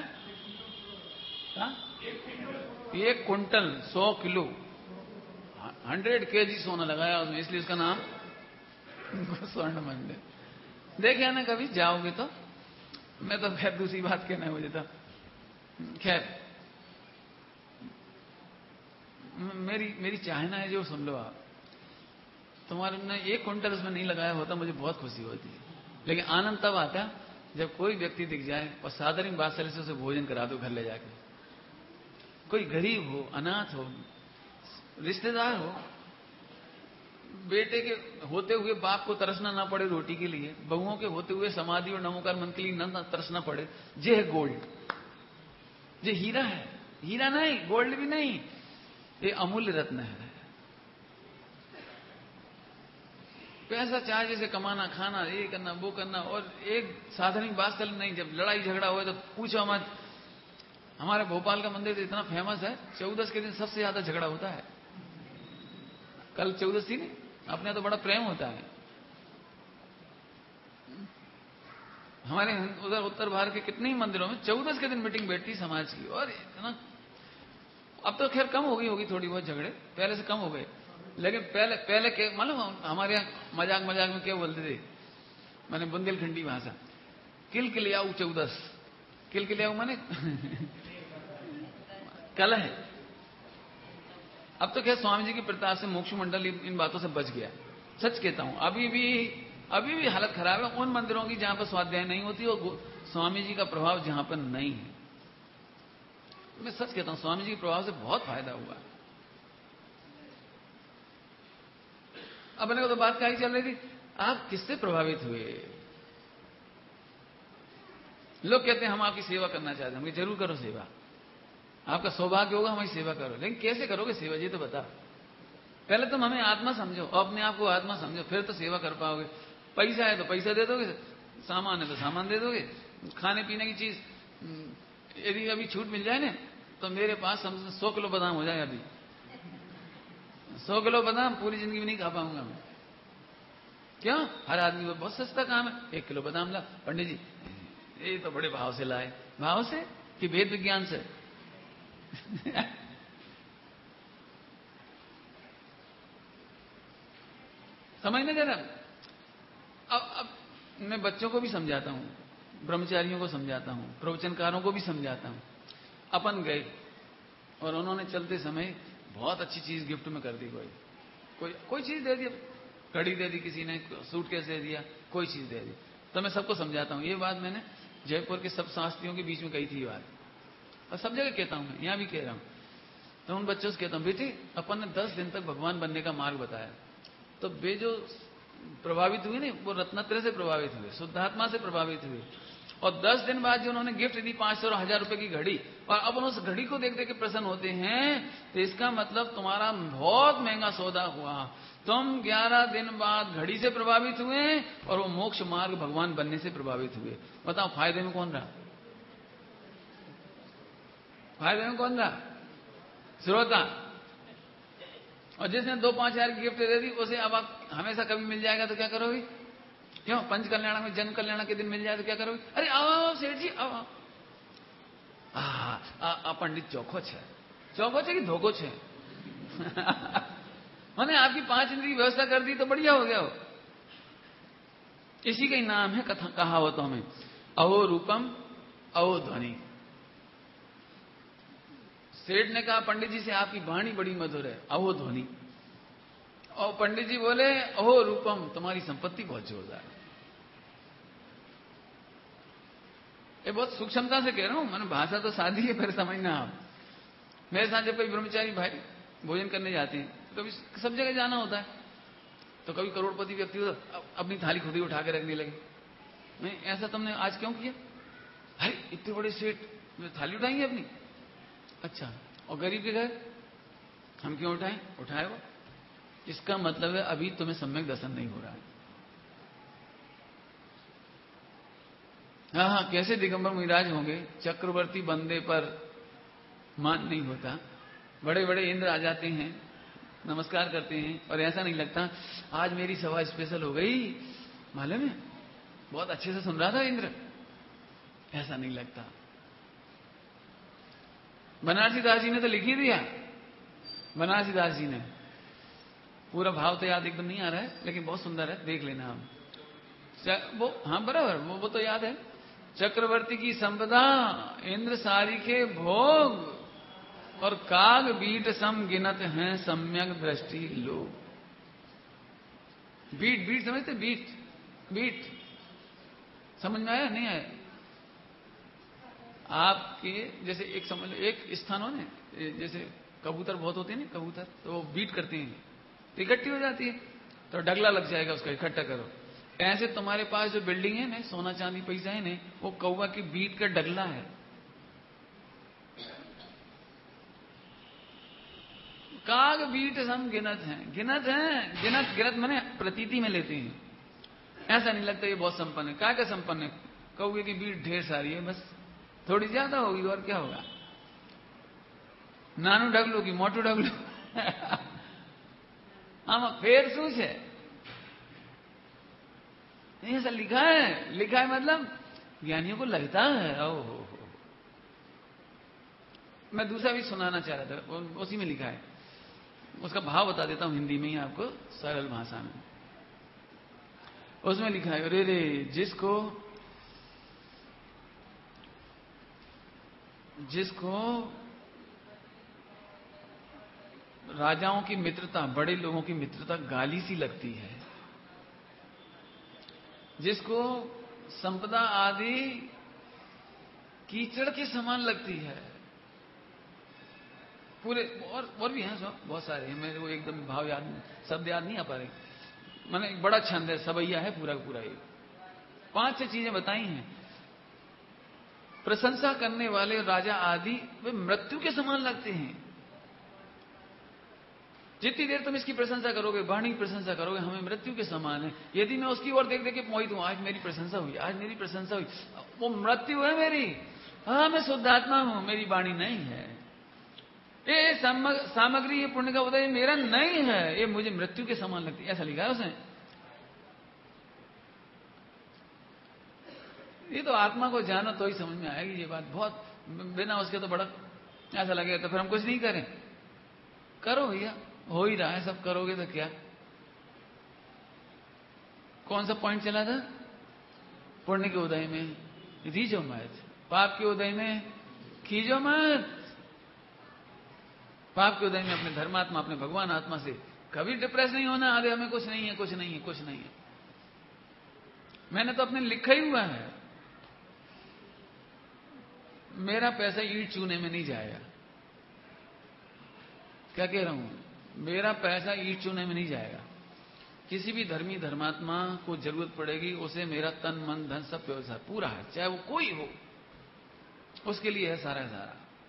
एक कुंटल सौ किलो हंड्रेड केजी सोना लगाया उसमें, इसलिए उसका नाम स्वर्ण मंदिर। देखे ना कभी जाओगे तो? मैं तो खैर दूसरी बात कहना है मुझे तो, खैर मेरी मेरी चाहना है जो सुन लो आप, तुम्हारे ने एक क्विंटल उसमें नहीं लगाया होता, मुझे बहुत खुशी होती है, लेकिन आनंद तब आता जब कोई व्यक्ति दिख जाए और साधारण बादशाह से उसे भोजन करा दो घर ले जाके। कोई गरीब हो, अनाथ हो, रिश्तेदार हो, बेटे के होते हुए बाप को तरसना ना पड़े रोटी के लिए, बहुओं के होते हुए समाधि और नमोकार मंत्र के लिए न तरसना पड़े, ये है गोल्ड, ये हीरा है, हीरा नहीं, गोल्ड भी नहीं, ये अमूल्य रत्न है। पैसा चाहे जैसे कमाना, खाना, ये करना, वो करना, और एक साधारण बात चल नहीं, जब लड़ाई झगड़ा हुआ तो पूछो मत। हमारे भोपाल का मंदिर तो इतना फेमस है, चौदस के दिन सबसे ज्यादा झगड़ा होता है। कल चौदस थी नहीं, अपने तो बड़ा प्रेम होता है। हमारे उधर उत्तर भारत के कितने ही मंदिरों में चौदस के दिन मीटिंग बैठती समाज की, और इतना, अब तो खैर कम हो गई होगी थोड़ी बहुत झगड़े, पहले से कम हो गए, लेकिन पहले पहले के मालूम हमारे यहाँ मजाक मजाक में क्या बोलते थे, मैंने बुंदेलखंडी भाषा, किल किलियाऊ चौदस, किल किलियाऊ माने कल है। अब तो क्या स्वामी जी की प्रताप से मोक्ष मंडल इन बातों से बच गया, सच कहता हूं। अभी भी अभी भी हालत खराब है उन मंदिरों की जहां पर स्वाध्याय नहीं होती और स्वामी जी का प्रभाव जहां पर नहीं है। मैं सच कहता हूं, स्वामी जी के प्रभाव से बहुत फायदा हुआ। अब मैंने को तो बात कही चल रही थी, आप किससे प्रभावित हुए? लोग कहते हैं हम आपकी सेवा करना चाहते हैं, हम जरूर करो सेवा, आपका सौभाग्य होगा, हमारी सेवा करो, लेकिन कैसे करोगे सेवा जी तो बता। पहले तुम हमें आत्मा समझो, अपने आप को आत्मा समझो, फिर तो सेवा कर पाओगे। पैसा है तो पैसा दे दोगे, सामान है तो सामान दे दोगे, खाने पीने की चीज यदि अभी छूट मिल जाए ना तो मेरे पास समझ सौ किलो बादाम हो जाए, अभी सौ किलो बादाम पूरी जिंदगी में नहीं खा पाऊंगा मैं। क्यों? हर आदमी को बहुत सस्ता काम है, एक किलो बादाम ला, पंडित जी ये तो बड़े भाव से लाए। भाव से कि वेद विज्ञान से? समझने दे रहा। अब अब मैं बच्चों को भी समझाता हूं, ब्रह्मचारियों को समझाता हूं, प्रवचनकारों को भी समझाता हूं। अपन गए और उन्होंने चलते समय बहुत अच्छी चीज गिफ्ट में कर दी, कोई कोई कोई चीज दे दी, कड़ी दे दी किसी ने, सूटकेस दे दिया, कोई चीज दे दी। तो मैं सबको समझाता हूं। ये बात मैंने जयपुर के सब शास्त्रियों के बीच में कही थी ये बात, और सब जगह कहता हूं, मैं यहां भी कह रहा हूं। तो उन बच्चों से कहता हूं, बेटे अपन ने दस दिन तक भगवान बनने का मार्ग बताया, तो वे जो प्रभावित हुए ना वो रत्नत्रय से प्रभावित हुए, शुद्धात्मा से प्रभावित हुए, और दस दिन बाद जो उन्होंने गिफ्ट दी पांच सौ और हजार रुपए की घड़ी, और अपन उस घड़ी को देख देख के प्रसन्न होते हैं, तो इसका मतलब तुम्हारा बहुत महंगा सौदा हुआ। तुम ग्यारह दिन बाद घड़ी से प्रभावित हुए और वो मोक्ष मार्ग भगवान बनने से प्रभावित हुए। बताओ फायदे में कौन रहा? फायदे में कौन रहा? श्रोता। और जिसने दो पांच हजार की गिफ्ट दे दी उसे अब आप हमेशा कभी मिल जाएगा तो क्या करोगे? क्यों? पंच कल्याण में जन कल्याण के दिन मिल जाए तो क्या करोगे? अरे आओ आओ सेठ जी आओ। आ पंडित चौखो छे, चौखो छे कि धोखो छे? मैंने आपकी पांच इंद्री की व्यवस्था कर दी तो बढ़िया हो गया हो। इसी का ही नाम है कथा कहावतों में, अहो रूपम अहो ध्वनि। सेठ ने कहा पंडित जी से आपकी वाणी बड़ी मधुर है, अहो ध्वनि। और पंडित जी बोले अहो रूपम, तुम्हारी संपत्ति बहुत जोरदार है। ये बहुत सूक्ष्मता से कह रहा हूं, मैंने भाषा तो सादी है, फिर समझना आप। मेरे साथ जब कोई ब्रह्मचारी भाई भोजन करने जाते हैं, कभी तो सब जगह जाना होता है, तो कभी करोड़पति व्यक्ति हो तो अपनी थाली खुद ही उठा के रखने लगे। नहीं, ऐसा तुमने आज क्यों किया? अरे इतने बड़े सेठ थाली उठाएंगे अपनी? अच्छा, और गरीब के घर हम क्यों उठाएं? उठाए वो। इसका मतलब है अभी तुम्हें सम्यक दर्शन नहीं हो रहा है। हाँ हाँ, कैसे दिगंबर मुनिराज होंगे, चक्रवर्ती बंदे पर मान नहीं होता। बड़े बड़े इंद्र आ जाते हैं, नमस्कार करते हैं, और ऐसा नहीं लगता आज मेरी सभा स्पेशल हो गई, मालूम है बहुत अच्छे से सुन रहा था इंद्र, ऐसा नहीं लगता। बनारसी दास जी ने तो लिख ही दिया, बनारसी दास जी ने। पूरा भाव तो याद एकदम नहीं आ रहा है, लेकिन बहुत सुंदर है, देख लेना आप। वो हाँ बराबर, वो, वो तो याद है। चक्रवर्ती की संपदा, इंद्र सारी के भोग, और काग बीट सम गिनत हैं सम्यक दृष्टि लोग। बीट बीट समझते? बीट बीट समझ में आया नहीं आया? आपके जैसे एक समझ लो, एक स्थान हो ना, जैसे कबूतर बहुत होते हैं ना, कबूतर तो वो बीट करते हैं तो इकट्ठी हो जाती है, तो डगला लग जाएगा उसका, इकट्ठा करो। ऐसे तुम्हारे पास जो बिल्डिंग है ना, सोना चांदी पैसा है ना, वो कौवा की बीट का डगला है। काग बीट सम गिनत है, गिनत है, गिनत गिनत मैंने प्रतीति में लेते हैं। ऐसा नहीं लगता ये बहुत संपन्न है। क्या क्या संपन्न है? कौवे की बीट ढेर सारी है, बस थोड़ी ज्यादा होगी और क्या होगा। नानू डगलू की मोटू डगलू आम फेर शू है, ऐसा लिखा है। लिखा है मतलब ज्ञानियों को लगता है। ओ हो हो। मैं दूसरा भी सुनाना चाह रहा था, उसी में लिखा है, उसका भाव बता देता हूं हिंदी में ही आपको, सरल भाषा में। उसमें लिखा है, रे रे जिसको जिसको राजाओं की मित्रता, बड़े लोगों की मित्रता गाली सी लगती है, जिसको संपदा आदि कीचड़ के समान लगती है, पूरे और और भी हैं सब बहुत सारे हैं, मेरे को एकदम भाव याद शब्द याद नहीं आ पा रहे। मैंने एक बड़ा छंद है, सबैया है पूरा पूरा। ये पांच छह चीजें बताई हैं। प्रशंसा करने वाले राजा आदि वे मृत्यु के समान लगते हैं। जितनी देर तुम इसकी प्रशंसा करोगे, वाणी की प्रशंसा करोगे, हमें मृत्यु के समान है। यदि मैं उसकी ओर देख देख के मोहित हूं, आज मेरी प्रशंसा हुई, आज मेरी प्रशंसा हुई, वो मृत्यु है मेरी। हाँ मैं शुद्धात्मा हूं, मेरी वाणी नहीं है। ये सामग्री, ये पुण्य का उदय मेरा नहीं है, ये मुझे मृत्यु के समान लगती है। ऐसा लिखा है उसने। ये तो आत्मा को जानो तो ही समझ में आएगी ये बात। बहुत बिना उसके तो बड़ा ऐसा लगेगा तो फिर हम कुछ नहीं करें। करो भैया, हो ही रहा है, सब करोगे तो क्या। कौन सा पॉइंट चला था? पुण्य के उदय में रीझो मत, पाप के उदय में खींचो मत। पाप के उदय में अपने धर्मात्मा, अपने भगवान आत्मा से कभी डिप्रेस नहीं होना। अरे हमें कुछ नहीं है, कुछ नहीं है, कुछ नहीं है। मैंने तो अपने लिखा ही हुआ है, मेरा पैसा ईंट चूने में नहीं जाएगा। क्या कह रहा हूं? मेरा पैसा ईंट चूने में नहीं जाएगा। किसी भी धर्मी धर्मात्मा को जरूरत पड़ेगी, उसे मेरा तन मन धन सब व्यवस्था पूरा है, चाहे वो कोई हो, उसके लिए है सारा सारा।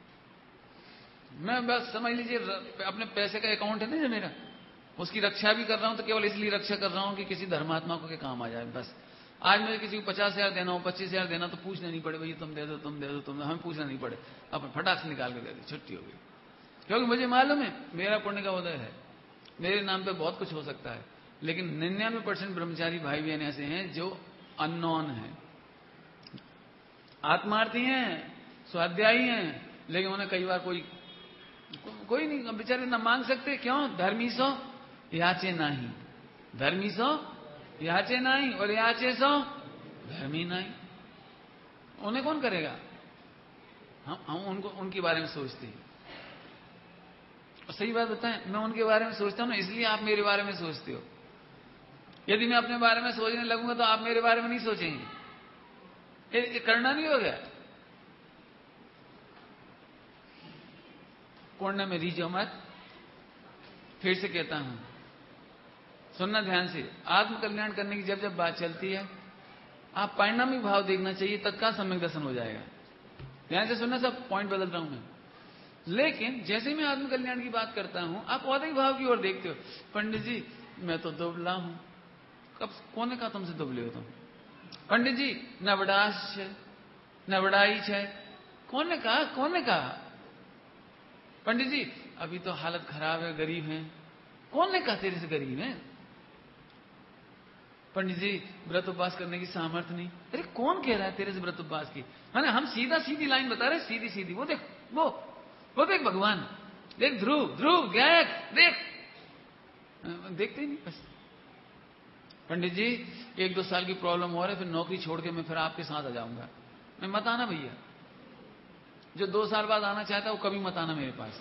मैं बस समझ लीजिए अपने पैसे का अकाउंट है ना जो मेरा, उसकी रक्षा भी कर रहा हूं तो केवल इसलिए रक्षा कर रहा हूं कि किसी धर्मात्मा को के काम आ जाए बस। आज मुझे किसी को पचास हजार देना हो, पच्चीस हजार देना, तो पूछना नहीं पड़े, भैया तुम दे दो, तुम दे दो, तुम, हमें पूछना नहीं पड़े, अपन फटाक से निकाल के दे दो, छुट्टी हो गई। क्योंकि मुझे मालूम है मेरा पुण्य का उदय है, मेरे नाम पे बहुत कुछ हो सकता है। लेकिन निन्यानवे परसेंट ब्रह्मचारी भाई बहन ऐसे हैं जो अननोन है, आत्मार्थी हैं, स्वाध्यायी हैं, लेकिन उन्हें कई बार कोई को, कोई नहीं, बेचारे ना मांग सकते। क्यों? धर्मी सो याचे नहीं, धर्मी सो याचे नहीं, और याचे सो धर्मी नहीं। उन्हें कौन करेगा? हम हम उनको उनके बारे में सोचते हैं। सही बात बताएं, मैं उनके बारे में सोचता हूं ना, इसलिए आप मेरे बारे में सोचते हो। यदि मैं अपने बारे में सोचने लगूंगा तो आप मेरे बारे में नहीं सोचेंगे। ये, ये करना नहीं होगा। पुण्य में रीझो मत। फिर से कहता हूं, सुनना ध्यान से। आत्म कल्याण करने की जब जब बात चलती है, आप परिणामी भाव देखना चाहिए, तत्काल सम्यक दर्शन हो जाएगा। ध्यान से सुनना, सब पॉइंट बदल रहा हूं मैं। लेकिन जैसे मैं आत्म कल्याण की बात करता हूं, आप औदिक भाव की ओर देखते हो। पंडित जी मैं तो दुबला हूं। कब? कौन ने कहा तुमसे दुबले हो तुम? पंडित जी नवडास है, नवडाई है। कौन ने कहा? कौन ने कहा? पंडित जी अभी तो हालत खराब है, गरीब हैं। कौन ने कहा तेरे से गरीब है? पंडित जी व्रत उपवास करने की सामर्थ्य नहीं। अरे कौन कह रहा है तेरे से व्रत उपवास की? माने हम सीधा सीधी लाइन बता रहे, सीधी सीधी। वो देख, वो वो देख भगवान, देख ध्रुव, ध्रुव गायक, देख। देखते ही नहीं बस। पंडित जी एक दो साल की प्रॉब्लम हो रहा है, फिर नौकरी छोड़ के मैं फिर आपके साथ आ जाऊंगा। मैं मत आना भैया। जो दो साल बाद आना चाहता है वो कभी मत आना मेरे पास।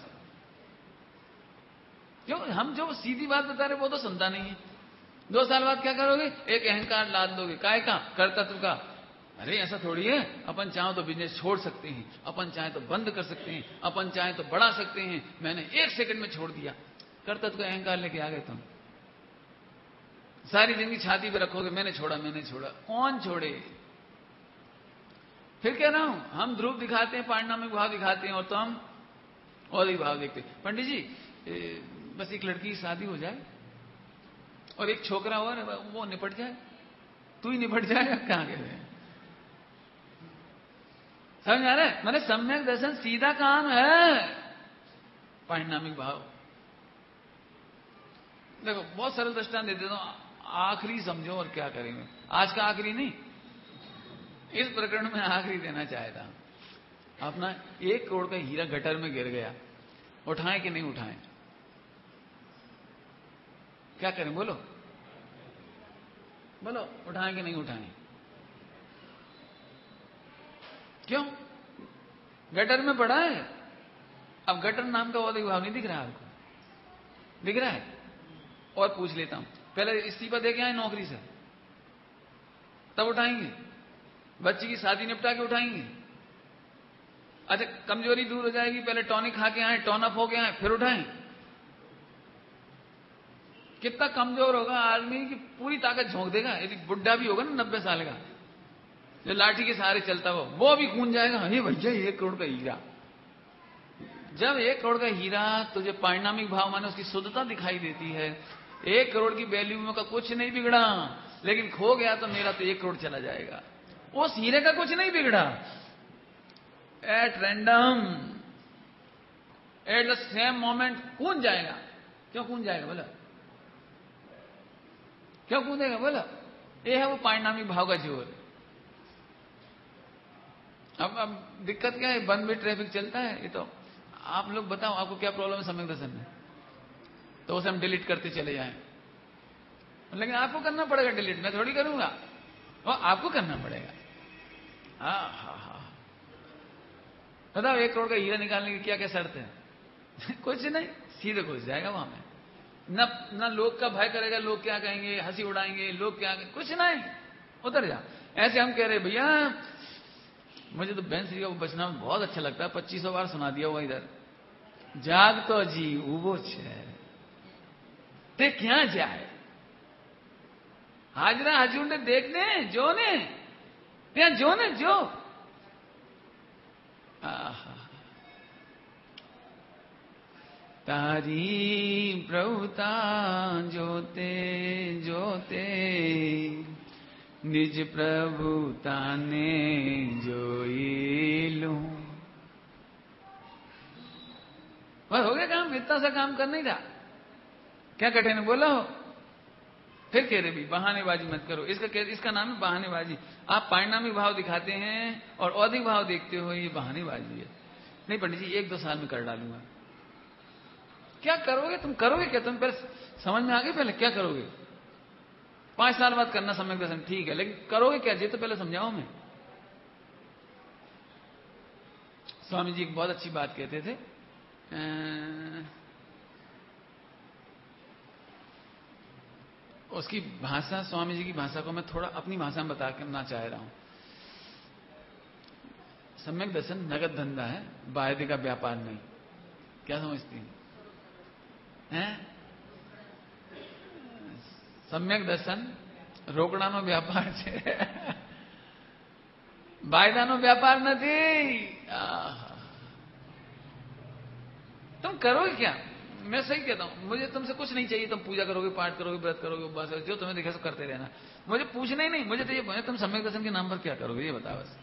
क्यों? हम जो सीधी बात बता रहे वो तो सुनता नहीं है। दो साल बाद क्या करोगे? एक अहंकार लाद दोगे। काय का? कर्तृत्व का। अरे ऐसा थोड़ी है, अपन चाहो तो बिजनेस छोड़ सकते हैं, अपन चाहे तो बंद कर सकते हैं, अपन चाहे तो बढ़ा सकते हैं। मैंने एक सेकंड में छोड़ दिया। कर्तृत्व का अहंकार लेके आ गए तुम। सारी जिंदगी छाती पे रखोगे, मैंने छोड़ा, मैंने छोड़ा। कौन छोड़े? फिर कह रहा हूं, हम ध्रुव दिखाते हैं, पारिणामिक भाव दिखाते हैं, और तो हम औदिक भाव देखते हैं। पंडित जी ए, बस एक लड़की की शादी हो जाए और एक छोकरा और वो निपट जाए, तू ही निपट जाएगा। कहां कह रहे हैं? समझ आ रहा है? मैंने सम्यक दर्शन सीधा काम है। परिणामिक भाव देखो, बहुत सरल दृष्टांत दे देता हूं, आखिरी समझो और क्या करेंगे। आज का आखिरी नहीं, इस प्रकरण में आखिरी देना चाहता। अपना एक करोड़ का हीरा गटर में गिर गया, उठाएं कि नहीं उठाएं? क्या करें? बोलो बोलो, उठाएं कि नहीं उठाएं? क्यों? गटर में पड़ा है। अब गटर नाम का औदिक भाव नहीं दिख रहा आपको? दिख रहा है? और पूछ लेता हूं, पहले इस्तीफा दे के आए नौकरी से, तब उठाएंगे? बच्ची की शादी निपटा के उठाएंगे? अच्छा कमजोरी दूर हो जाएगी, पहले टॉनिक खा के आए, टॉन अप हो के आए, फिर उठाएं? कितना कमजोर होगा आदमी की पूरी ताकत झोंक देगा। यदि बुढ़ा भी होगा ना नब्बे साल का, जो लाठी के सहारे चलता हो, वो भी खून जाएगा। अरे भैया एक करोड़ का हीरा। जब एक करोड़ का हीरा तुझे परिणामिक भाव माने उसकी शुद्धता दिखाई देती है, एक करोड़ की वैल्यू में का कुछ नहीं बिगड़ा, लेकिन खो गया तो मेरा तो एक करोड़ चला जाएगा। उस हीरे का कुछ नहीं बिगड़ा। At random, at the same moment कूद जाएगा। क्यों कूद जाएगा बोला? क्यों कूदेगा बोला? ये है वो परिणामिक भाव का जोर। अब अब दिक्कत क्या है? बंद में ट्रैफिक चलता है। ये तो आप लोग बताओ, आपको क्या प्रॉब्लम है सम्यक दर्शन में? तो उसे हम डिलीट करते चले जाएं। लेकिन आपको करना पड़ेगा डिलीट, मैं थोड़ी करूंगा, वो आपको करना पड़ेगा। हाँ हाँ हाँ बताओ, एक करोड़ का हीरा निकालने की क्या क्या शर्त है? कुछ नहीं, सीधे घुस जाएगा वहां में। न न लोग का भय करेगा, लोग क्या कहेंगे, हंसी उड़ाएंगे, लोग क्या कहेंगे, कुछ नहीं, उतर जा। ऐसे हम कह रहे भैया मुझे तो बहन श्री का बचना बहुत अच्छा लगता है, पच्चीसों बार सुना दिया हुआ इधर। जाग तो जी उबो छे ते क्या जाए, हाजरा हजूर ने देखने जो ने ત્યાં जो ने जो। तारी प्रभुता जोते जोते निज प्रभुता ने जोई लूं। बस हो गया काम, इतना सा काम करने का क्या कठिन है, बोला हो। फिर कह रहे भी बहानेबाजी मत करो, इसका इसका नाम है बहानेबाजी। आप परिणामी भाव दिखाते हैं और औधिक भाव देखते हो, ये बहानेबाजी है। नहीं पंडित जी एक दो साल में कर डालूंगा। क्या करोगे तुम, करोगे क्या तुम, पहले समझ में आ गए, पहले क्या करोगे। पांच साल बाद करना सम्यक दर्शन, ठीक है, लेकिन करोगे क्या ये तो पहले समझाओ। मैं स्वामी जी एक बहुत अच्छी बात कहते थे, आ, उसकी भाषा, स्वामी जी की भाषा को मैं थोड़ा अपनी भाषा में बता करना चाह रहा हूं। सम्यक दर्शन नगद धंधा है, वायदे का व्यापार नहीं। क्या समझती हैं? हैं? सम्यक दर्शन રોકડાનો વ્યાપાર છે, વાયદાનો व्यापार નથી। तुम करोगे क्या, मैं सही कहता हूं, मुझे तुमसे कुछ नहीं चाहिए। तुम पूजा करोगे, पाठ करोगे, व्रत करोगे, उपवास करोगे, जो तुम्हें दिखे सो करते रहना। मुझे पूछना ही नहीं, मुझे तो ये तुम सम्यक दर्शन के नाम पर क्या करोगे ये बताओ बस।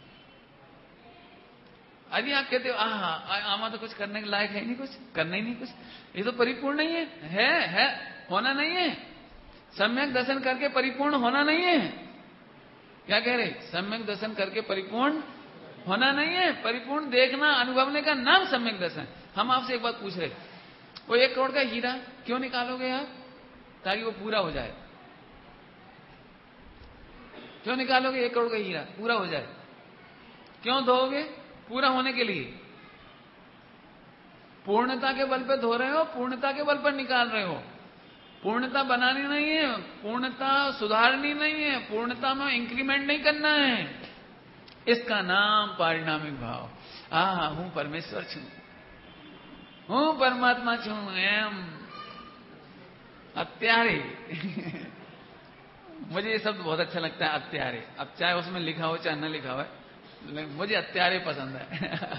अभी आप कहते हो आहा आमा तो कुछ करने के लायक है नहीं, कुछ करना ही नहीं, कुछ ये तो परिपूर्ण नहीं है, है है होना नहीं है। सम्यक दर्शन करके परिपूर्ण होना नहीं है। क्या कह रहे, सम्यक दर्शन करके परिपूर्ण होना नहीं है। परिपूर्ण देखना, अनुभवने का नाम सम्यक दर्शन। हम आपसे एक बात पूछ रहे, वो एक करोड़ का हीरा क्यों निकालोगे आप, ताकि वो पूरा हो जाए। क्यों निकालोगे एक करोड़ का हीरा, पूरा हो जाए। क्यों धोगे, पूरा होने के लिए। पूर्णता के बल पे धो रहे हो, पूर्णता के बल पर निकाल रहे हो। पूर्णता बनानी नहीं है, पूर्णता सुधारनी नहीं है, पूर्णता में इंक्रीमेंट नहीं करना है। इसका नाम पारिणामिक भाव। आ हूं परमेश्वर छू, हूं परमात्मा छू एम अत्यारे। मुझे ये शब्द बहुत अच्छा लगता है, अत्यारे। अब चाहे उसमें लिखा हो चाहे न लिखा हो, मुझे अत्यारे पसंद है।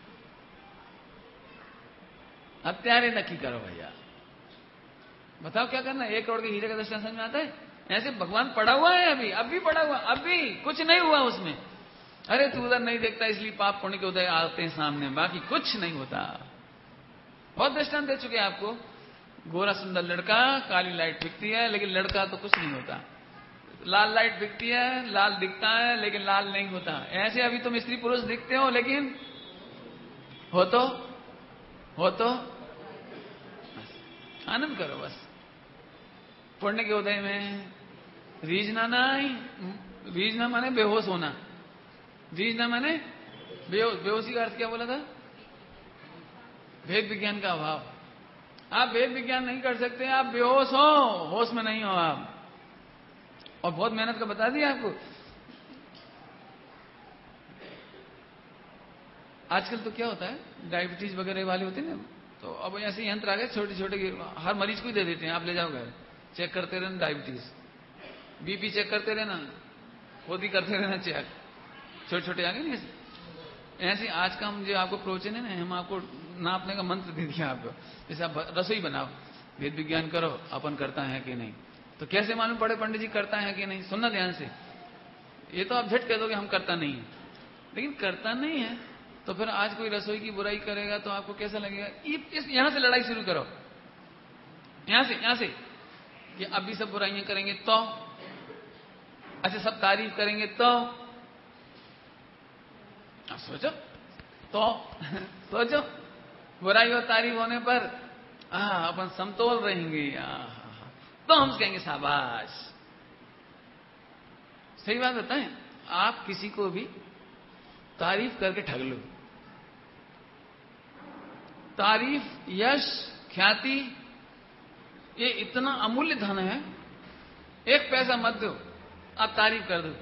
अत्यारे नक्की करो भैया, बताओ क्या करना है। एक करोड़ के हीरे का दृष्टांत समझ में आता है। ऐसे भगवान पड़ा हुआ है, अभी अभी पड़ा हुआ, अभी कुछ नहीं हुआ उसमें। अरे तू उधर नहीं देखता इसलिए पाप पुण्य के उदय आते हैं सामने, बाकी कुछ नहीं होता। बहुत दृष्टांत दे चुके हैं आपको। गोरा सुंदर लड़का, काली लाइट दिखती है लेकिन लड़का तो कुछ नहीं होता। लाल लाइट दिखती है, लाल दिखता है लेकिन लाल नहीं होता। ऐसे अभी तुम स्त्री पुरुष दिखते हो लेकिन हो तो हो तो आनंद करो बस। पुण्य के उदय में रीझना नहीं, रीझना माने बेहोश होना, रीझना माने बेहोश। बेहोशी का अर्थ क्या बोला था, भेद विज्ञान का अभाव। आप भेद विज्ञान नहीं कर सकते, आप बेहोश हो, होश में नहीं हो आप। और बहुत मेहनत का बता दिया आपको। आजकल तो क्या होता है, डायबिटीज वगैरह वाले होते हैं ना, तो अब ऐसे यंत्र आ गए छोटे छोटे, हर मरीज को ही दे देते हैं। आप ले जाओ घर, चेक करते रहना डायबिटीज, बीपी चेक करते रहना, खुद ही करते रहना चेक, छोटे छोटे आ गए ना ऐसे। आज का हम जो आपको प्रवचन है ना, हम आपको नापने का मंत्र दे दिया आपको। जैसे आप रसोई बनाओ, वेद विज्ञान करो, अपन करता है कि नहीं, तो कैसे मालूम पड़े पंडित जी करता है कि नहीं। सुनना ध्यान से, ये तो आप झट कह दोगे हम करता नहीं है, लेकिन करता नहीं है तो फिर आज कोई रसोई की बुराई करेगा तो आपको कैसा लगेगा। इस यहां से लड़ाई शुरू करो, यहां से यहां से कि अभी सब बुराइयां करेंगे तो, अच्छा सब तारीफ करेंगे तो, सोचो तो सोचो बुराई और तारीफ होने पर आ, अपन समतोल रहेंगे, तो हम कहेंगे शाबाश। सही बात बताएं, आप किसी को भी तारीफ करके ठग लो। तारीफ, यश, ख्याति ये इतना अमूल्य धन है, एक पैसा मत दो, आप तारीफ कर दो।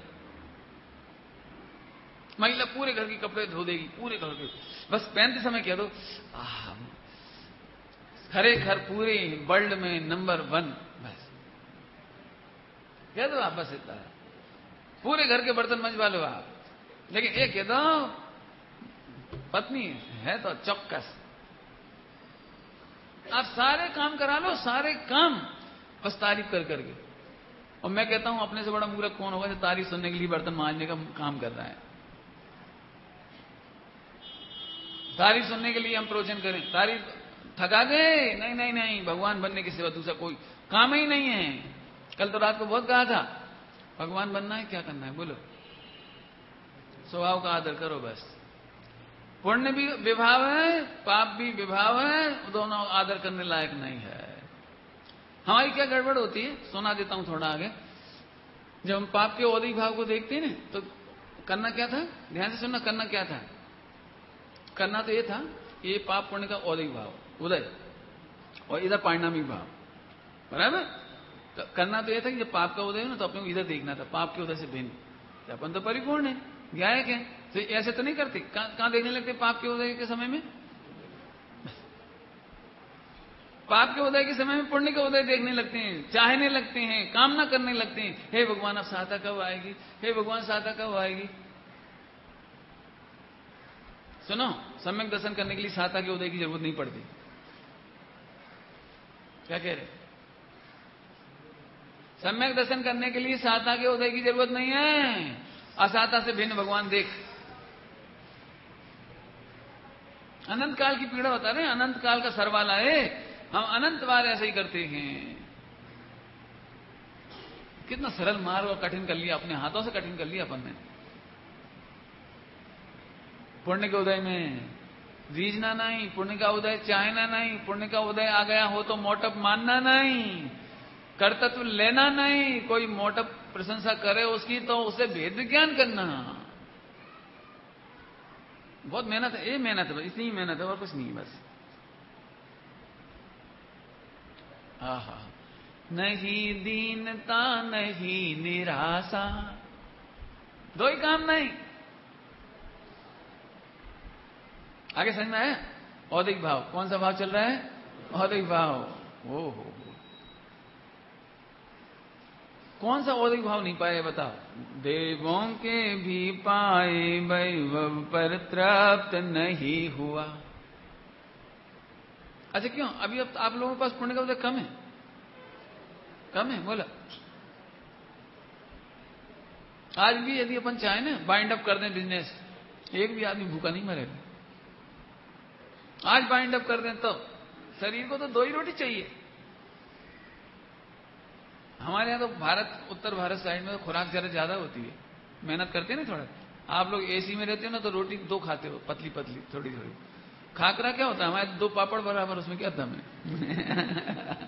महिला पूरे घर के कपड़े धो देगी, पूरे घर के, बस पहनते समय कह दो आह खरेखर पूरे वर्ल्ड में नंबर वन, बस कह दो आप, बस इतना। पूरे घर के बर्तन मंजवा लो आप, लेकिन एक कह दो पत्नी है तो चौकस, आप सारे काम करा लो, सारे काम, बस तारीफ कर करके। और मैं कहता हूं अपने से बड़ा मूर्ख कौन होगा जो तारीफ सुनने के लिए बर्तन मांजने का काम कर रहा है। तारीफ सुनने के लिए हम प्रवचन करें, तारीफ थका गए, नहीं नहीं नहीं, भगवान बनने के सिवा दूसरा कोई काम ही नहीं है। कल तो रात को बहुत कहा था, भगवान बनना है, क्या करना है बोलो, स्वभाव का आदर करो बस। पुण्य भी विभाव है, पाप भी विभाव है, दोनों आदर करने लायक नहीं है। हमारी क्या गड़बड़ होती है, सुना देता हूं थोड़ा आगे। जब हम पाप के औदिक भाव को देखते हैं ना, तो करना क्या था, ध्यान से सुनना, करना क्या था, करना तो ये था, ये पाप पुण्य का औदिक भाव उदय, और इधर परिणामिक भाव, बराबर। तो करना तो ये था कि जब पाप का उदय हो ना, तो अपने को इधर देखना था, पाप के उदय से भिन्न। तो अपन तो परिपूर्ण है, गायक है, तो ऐसे तो नहीं करते। कहां देखने लगते पाप के उदय के समय में, पाप के उदय के समय में पुण्य के उदय देखने लगते हैं, चाहने लगते हैं, कामना करने लगते हैं, हे भगवान अब सहायता कब आएगी, हे भगवान सहायता कब आएगी। सुनो, सम्यक दर्शन करने के लिए सहायता के उदय की जरूरत नहीं पड़ती। क्या कह रहे, सम्यक दर्शन करने के लिए सहायता के उदय की जरूरत नहीं है। असहायता से भिन्न भगवान देख। अनंत काल की पीड़ा बता रहे हैं, अनंत काल का सरवाला है, हम अनंत बार ऐसे ही करते हैं। कितना सरल मार्ग और कठिन कर लिया, अपने हाथों से कठिन कर लिया अपन ने। पुण्य के उदय में रीझना नहीं, पुण्य का उदय चाहना नहीं, पुण्य का उदय आ गया हो तो मोटप मानना नहीं, कर्तव्य लेना नहीं। कोई मोटप प्रशंसा करे उसकी तो उसे भेद ज्ञान करना। बहुत मेहनत है, ये मेहनत है, इतनी ही मेहनत है और कुछ नहीं बस। आहा, नहीं दीनता नहीं निराशा, दो ही काम नहीं। आगे समझ में आया, औदिक भाव, कौन सा भाव चल रहा है, औदिक भाव। ओ हो, कौन सा औदिक भाव नहीं पाए बताओ। देवों के भी पाए वैभव पर तृप्त नहीं हुआ। अच्छा क्यों, अभी अब आप लोगों के पास पुण्य का उदय कम है, कम है बोला। आज भी यदि अपन चाहे ना बाइंड अप कर दें बिजनेस, एक भी आदमी भूखा नहीं मरेगा। आज बाइंड अप कर दें तो शरीर को तो दो ही रोटी चाहिए। हमारे यहां तो भारत, उत्तर भारत साइड में तो खुराक जरा ज्यादा होती है, मेहनत करते हैं ना थोड़ा। आप लोग एसी में रहते हो ना, तो रोटी दो खाते हो, पतली पतली थोड़ी थोड़ी। खाकरा क्या होता है, हमारे दो पापड़ बराबर, उसमें क्या दम है।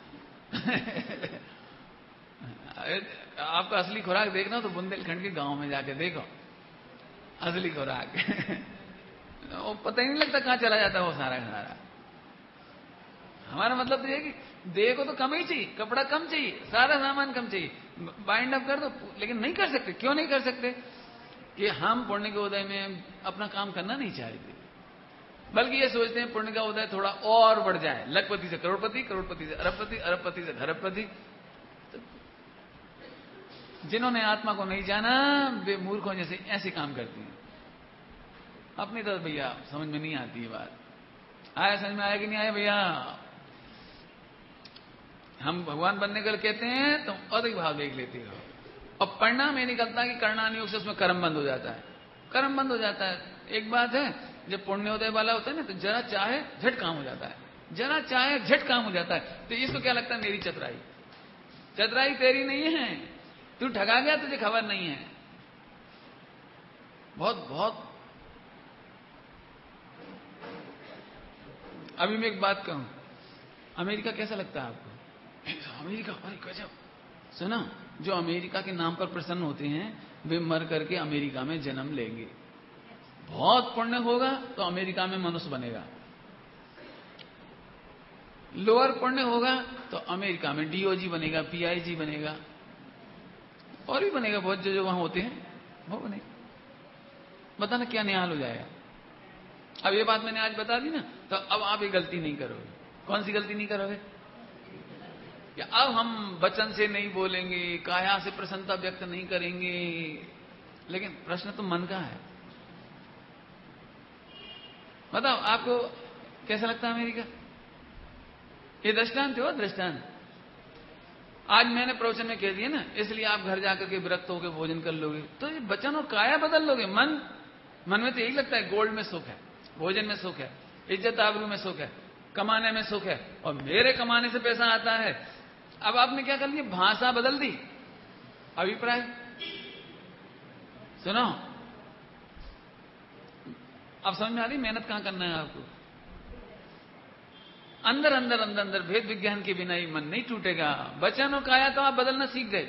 आपका असली खुराक देखना तो बुंदेलखंड के गांव में जाके देखो, असली खुराक। वो पता ही नहीं लगता कहां चला जाता है वो सारा सारा। हमारा मतलब तो ये कि देह को तो कम ही चाहिए, कपड़ा कम चाहिए, सारा सामान कम चाहिए, बाइंड अप कर दो। लेकिन नहीं कर सकते, क्यों नहीं कर सकते, कि हम पुण्य के उदय में अपना काम करना नहीं चाहते, बल्कि ये सोचते हैं पुण्य का उदय थोड़ा और बढ़ जाए, लखपति से करोड़पति, करोड़पति से अरबपति, अरबपति से खरबपति। जिन्होंने आत्मा को नहीं जाना वे मूर्खों जैसे ऐसे काम करते हैं। अपनी तरफ भैया समझ में नहीं आती है बात। आया समझ में, आया कि नहीं आया भैया। हम भगवान बनने के लिए कहते हैं तो अधिक भाव देख लेते हो, और परिणाम ये निकलता है कि करणानुयोग से उसमें कर्म बंद हो जाता है, कर्म बंद हो जाता है। एक बात है, जब पुण्योदय वाला होता है ना, तो जरा चाहे झट काम हो जाता है, जरा चाहे झट काम हो जाता है। तो इसको क्या लगता है, मेरी चतुराई। चतुराई तेरी नहीं है, तू ठगा गया, तुझे खबर नहीं है। बहुत बहुत अभी मैं एक बात कहूं, अमेरिका कैसा लगता है आपको? अमेरिका, अरे गजब। सुना, जो अमेरिका के नाम पर प्रसन्न होते हैं वे मर करके अमेरिका में जन्म लेंगे। बहुत पुण्य होगा तो अमेरिका में मनुष्य बनेगा, लोअर पुण्य होगा तो अमेरिका में डीओजी बनेगा, पीआईजी बनेगा, और भी बनेगा बहुत, जो जो वहां होते हैं वो बनेगा। बताना क्या निहाल हो जाएगा। अब ये बात मैंने आज बता दी ना, तो अब आप ये गलती नहीं करोगे। कौन सी गलती नहीं करोगे? या अब हम वचन से नहीं बोलेंगे, काया से प्रसन्नता व्यक्त नहीं करेंगे, लेकिन प्रश्न तो मन का है। बताओ आपको कैसा लगता है अमेरिका? ये दृष्टांत हो, दृष्टांत। आज मैंने प्रवचन में कह दिया ना, इसलिए आप घर जाकर के विरक्त होकर भोजन कर लोगे, तो ये वचन और काया बदल लोगे। मन मन में तो यही लगता है गोल्ड में सुख है, भोजन में सुख है, इज्जत आबरू में सुख है, कमाने में सुख है, और मेरे कमाने से पैसा आता है। अब आपने क्या कर लिया, भाषा बदल दी, अभिप्राय। सुनो, अब समझ में आ रही मेहनत कहां करना है आपको। अंदर अंदर अंदर अंदर भेद विज्ञान के बिना ही मन नहीं टूटेगा। वचन और काया तो आप बदलना सीख गए,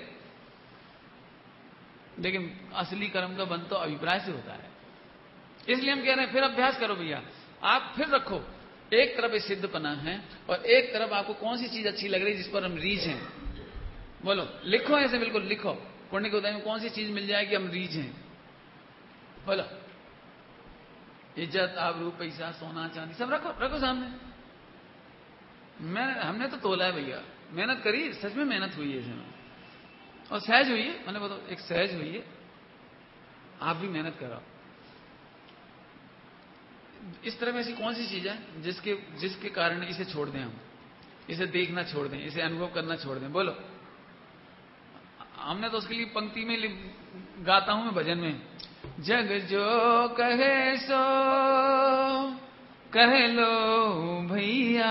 लेकिन असली कर्म का बंध तो अभिप्राय से होता है। इसलिए हम कह रहे हैं फिर अभ्यास करो भैया। आप फिर रखो, एक तरफ सिद्धपना है और एक तरफ आपको कौन सी चीज अच्छी लग रही है जिस पर हम रीझ हैं। बोलो, लिखो, ऐसे बिल्कुल लिखो, पुण्य के उदय में कौन सी चीज मिल जाए कि हम रीझ हैं। बोलो, इज्जत आबरू पैसा सोना चांदी सब रखो, रखो सामने। मैं हमने तो तोला है भैया, मेहनत करी, सच में मेहनत हुई है इसमें, और सहज हुई है। मैंने बताओ, एक सहज हुई है। आप भी मेहनत करो। इस तरह में ऐसी कौन सी चीज है जिसके जिसके कारण इसे छोड़ दें, हम इसे देखना छोड़ दें, इसे अनुभव करना छोड़ दें। बोलो, हमने तो उसके लिए पंक्ति में गाता हूं मैं भजन में, जग जो कहे सो कह लो भैया,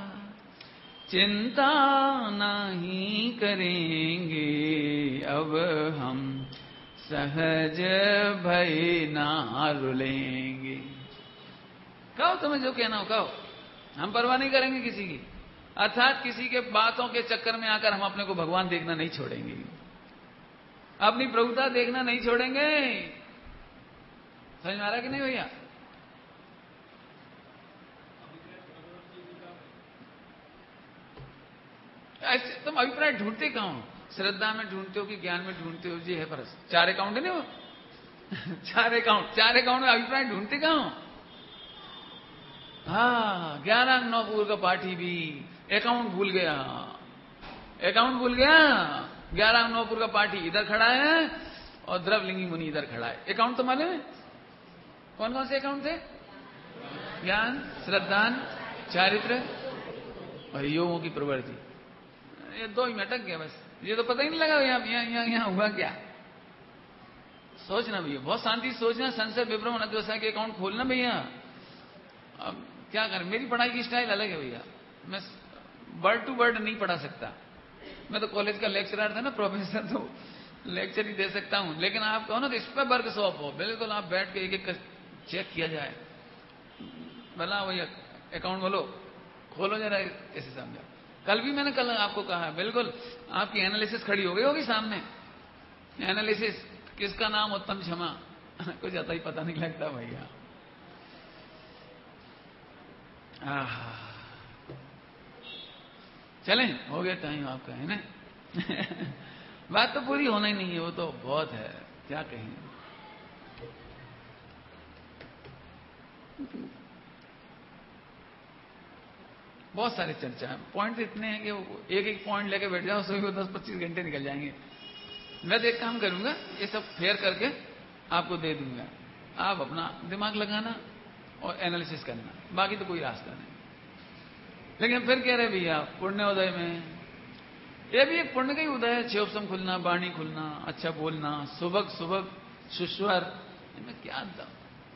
चिंता नहीं करेंगे अब हम, सहज भय ना रुलेंगे। कहो तुम्हें जो कहना हो कहो, हम परवाह नहीं करेंगे किसी की। अर्थात किसी के बातों के चक्कर में आकर हम अपने को भगवान देखना नहीं छोड़ेंगे, अपनी प्रभुता देखना नहीं छोड़ेंगे। समझ में आ रहा कि नहीं भैया? ऐसे तुम अभिप्राय ढूंढते कहां हो? श्रद्धा में ढूंढते हो कि ज्ञान में ढूंढते हो? जी है फर्क। चार अकाउंट है ना वो चार अकाउंट चार अकाउंट में अभिप्राय ढूंढते कहां हो? हाँ, ग्यारह नौपुर का पाठी भी अकाउंट भूल गया, अकाउंट भूल गया। ग्यारह नौपुर का पाठी इधर खड़ा है और द्रवलिंगी मुनि इधर खड़ा है। अकाउंट तो मालूम है कौन कौन से अकाउंट थे? ज्ञान, श्रद्धान, चारित्र और योगों की प्रवृत्ति। ये दो ही में अटक गया बस। ये तो पता ही नहीं लगा यहां यहां यहां हुआ क्या। सोचना भैया, बहुत शांति सोचना। संसद विभ्रम अनद्वसा के अकाउंट खोलना भैया। अब क्या करें, मेरी पढ़ाई की स्टाइल अलग है भैया, मैं वर्ड टू वर्ड नहीं पढ़ा सकता। मैं तो कॉलेज का लेक्चरर था ना, प्रोफेसर, तो लेक्चर ही दे सकता हूं। लेकिन आप कहो ना तो इस पर वर्क शॉप हो, बिल्कुल आप बैठ के एक एक चेक किया जाए। भला भैया अकाउंट बोलो, खोलो जरा, ऐसे समझा। कल भी मैंने कल आपको कहा, बिल्कुल आपकी एनालिसिस खड़ी हो गई होगी सामने। एनालिसिस किसका नाम? उत्तम क्षमा कुछ आता ही पता नहीं लगता भैया। चलें, हो गया टाइम आपका, है ना बात तो पूरी होना ही नहीं है, वो तो बहुत है, क्या कहें। बहुत सारे चर्चा है, पॉइंट इतने हैं कि एक एक पॉइंट लेके बैठ जाओ सभी को दस पच्चीस घंटे निकल जाएंगे। मैं तो एक काम करूंगा, ये सब फेयर करके आपको दे दूंगा, आप अपना दिमाग लगाना और एनालिसिस करना, बाकी तो कोई रास्ता नहीं। लेकिन फिर कह रहे भैया पुण्य उदय में, ये भी एक पुण्य का ही उदय है। चौपसम खुलना, वाणी खुलना, अच्छा बोलना, सुबह सुबह सुस्वर, इनमें क्या दम।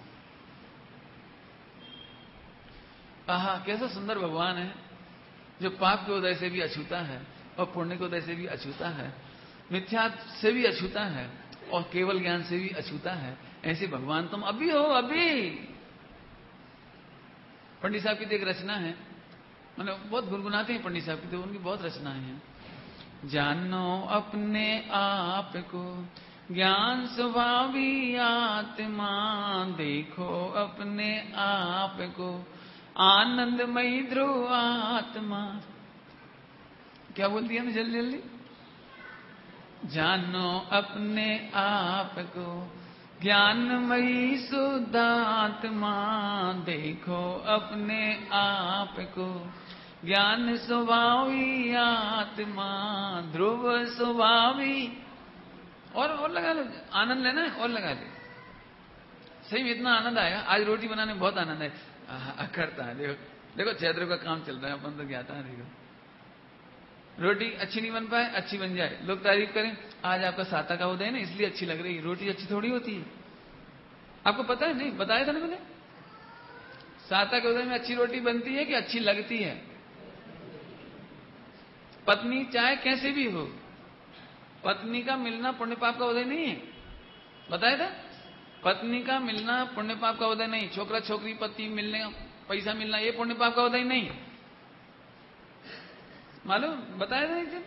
आहा, कैसा सुंदर भगवान है जो पाप के उदय से भी अछूता है और पुण्य के उदय से भी अछूता है, मिथ्या से भी अछूता है और केवल ज्ञान से भी अछूता है। ऐसे भगवान तुम अभी हो, अभी। पंडित साहब की तो एक रचना है, मतलब बहुत गुनगुनाते हैं पंडित साहब की, तो उनकी बहुत रचनाएं हैं। जानो अपने आप को ज्ञान स्वभावी आत्मा, देखो अपने आप को आनंदमयी ध्रुव आत्मा। क्या बोल दिया मैं जल्दी जल्दी? जानो अपने आप को ज्ञानमयी शुद्ध आत्मा, देखो अपने आप को ज्ञान स्वभावी आत्मा, ध्रुव स्वभावी। और और लगा लो, आनंद लेना है और लगा ले। सही में इतना आनंद आया, आज रोटी बनाने में बहुत आनंद है। अखरता है, देखो देखो चैत्र का काम चल रहा है, अपन तो ज्ञाता है। देखो रोटी अच्छी नहीं बन पाए, अच्छी बन जाए, लोग तारीफ करें, आज आपका साता का उदय है ना इसलिए अच्छी लग रही है। रोटी अच्छी थोड़ी होती है, आपको पता है? नहीं बताया था ना मैंने। साता के उदय में अच्छी रोटी बनती है कि अच्छी लगती है? पत्नी चाहे कैसे भी हो, पत्नी का मिलना पुण्य पाप का उदय नहीं है, बताया था। पत्नी का मिलना पुण्य पाप का उदय नहीं, छोकरा छोकरी पति मिलने पैसा मिलना ये पुण्य पाप का उदय नहीं, मालूम? बताया था एक दिन।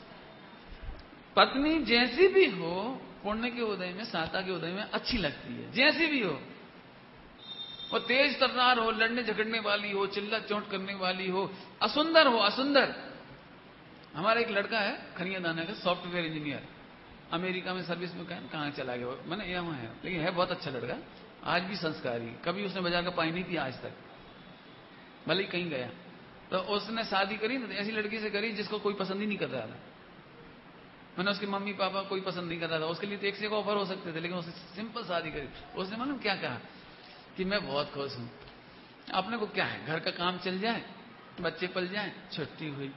पत्नी जैसी भी हो पुण्य के उदय में, साता के उदय में अच्छी लगती है, जैसी भी हो। वो तेज तर्रार हो, लड़ने झगड़ने वाली हो, चिल्ला चोट करने वाली हो, असुंदर हो, असुंदर। हमारा एक लड़का है खनिया दाना का, सॉफ्टवेयर इंजीनियर, अमेरिका में सर्विस में कहां चला गया, मैंने यहाँ है, लेकिन है बहुत अच्छा लड़का, आज भी संस्कारी, कभी उसने बाजार का पानी नहीं पिया आज तक, भले ही कहीं गया। तो उसने शादी करी तो ऐसी लड़की से करी जिसको कोई पसंद ही नहीं कर रहा था। मैंने उसके मम्मी पापा कोई पसंद नहीं कर रहा था, उसके लिए तो एक से एक ऑफर हो सकते थे, लेकिन उसने सिंपल शादी करी। उसने मालूम क्या कहा कि मैं बहुत खुश हूं, अपने को क्या है, घर का काम चल जाए, बच्चे पल जाए, छुट्टी हुई।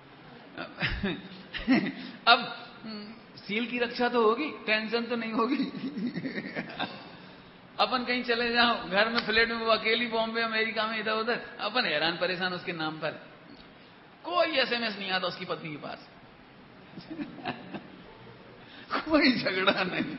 अब सील की रक्षा तो होगी, टेंशन तो नहीं होगी। अपन कहीं चले जाओ, घर में फ्लैट में वो अकेली, बॉम्बे अमेरिका में इधर उधर, अपन हैरान परेशान उसके नाम पर, कोई एसएमएस नहीं आता उसकी पत्नी के पास। कोई झगड़ा नहीं।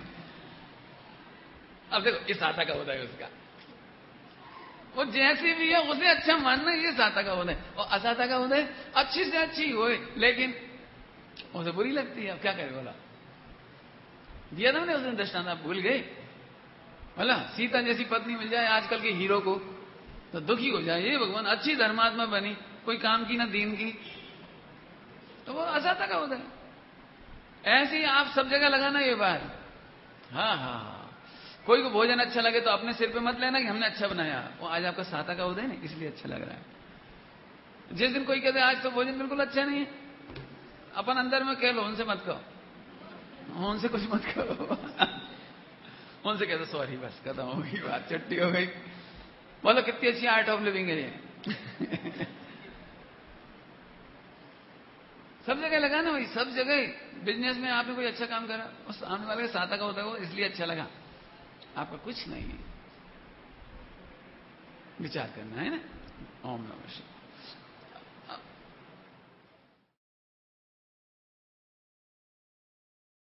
अब देखो इस साता का उदय उसका, वो जैसी भी है उसे अच्छा मानना, ये साता का उदय। और असाता का उदय अच्छी से अच्छी हो, लेकिन उसे बुरी लगती है। अब क्या करे, बोला दिया था मैंने उसने दृष्टांत, आप भूल गए। बोला सीता जैसी पत्नी मिल जाए आजकल के हीरो को तो दुखी हो जाए, ये भगवान अच्छी धर्मात्मा बनी, कोई काम की ना दीन की, तो वो असाता का उदय। ऐसे ही आप सब जगह लगाना ये बात। हाँ हाँ हाँ, कोई को भोजन अच्छा लगे तो अपने सिर पे मत लेना कि हमने अच्छा बनाया, वो आज आपका साता का उदय ना इसलिए अच्छा लग रहा है। जिस दिन कोई कहते आज तो भोजन बिल्कुल अच्छा नहीं है, अपन अंदर में कह लो, उनसे मत कहो, उनसे कुछ मत करो। उनसे कहते सॉरी, बस खत्म हो गई बात, छुट्टी हो गई। बोलो कितनी अच्छी आर्ट ऑफ लिविंग है ये। सब जगह लगा ना भाई, सब जगह। बिजनेस में आपने कोई अच्छा काम करा, उस सामने वाले साता का होता है वो इसलिए अच्छा लगा, आपका कुछ नहीं है। विचार करना है ना। ओम नमः शिवाय।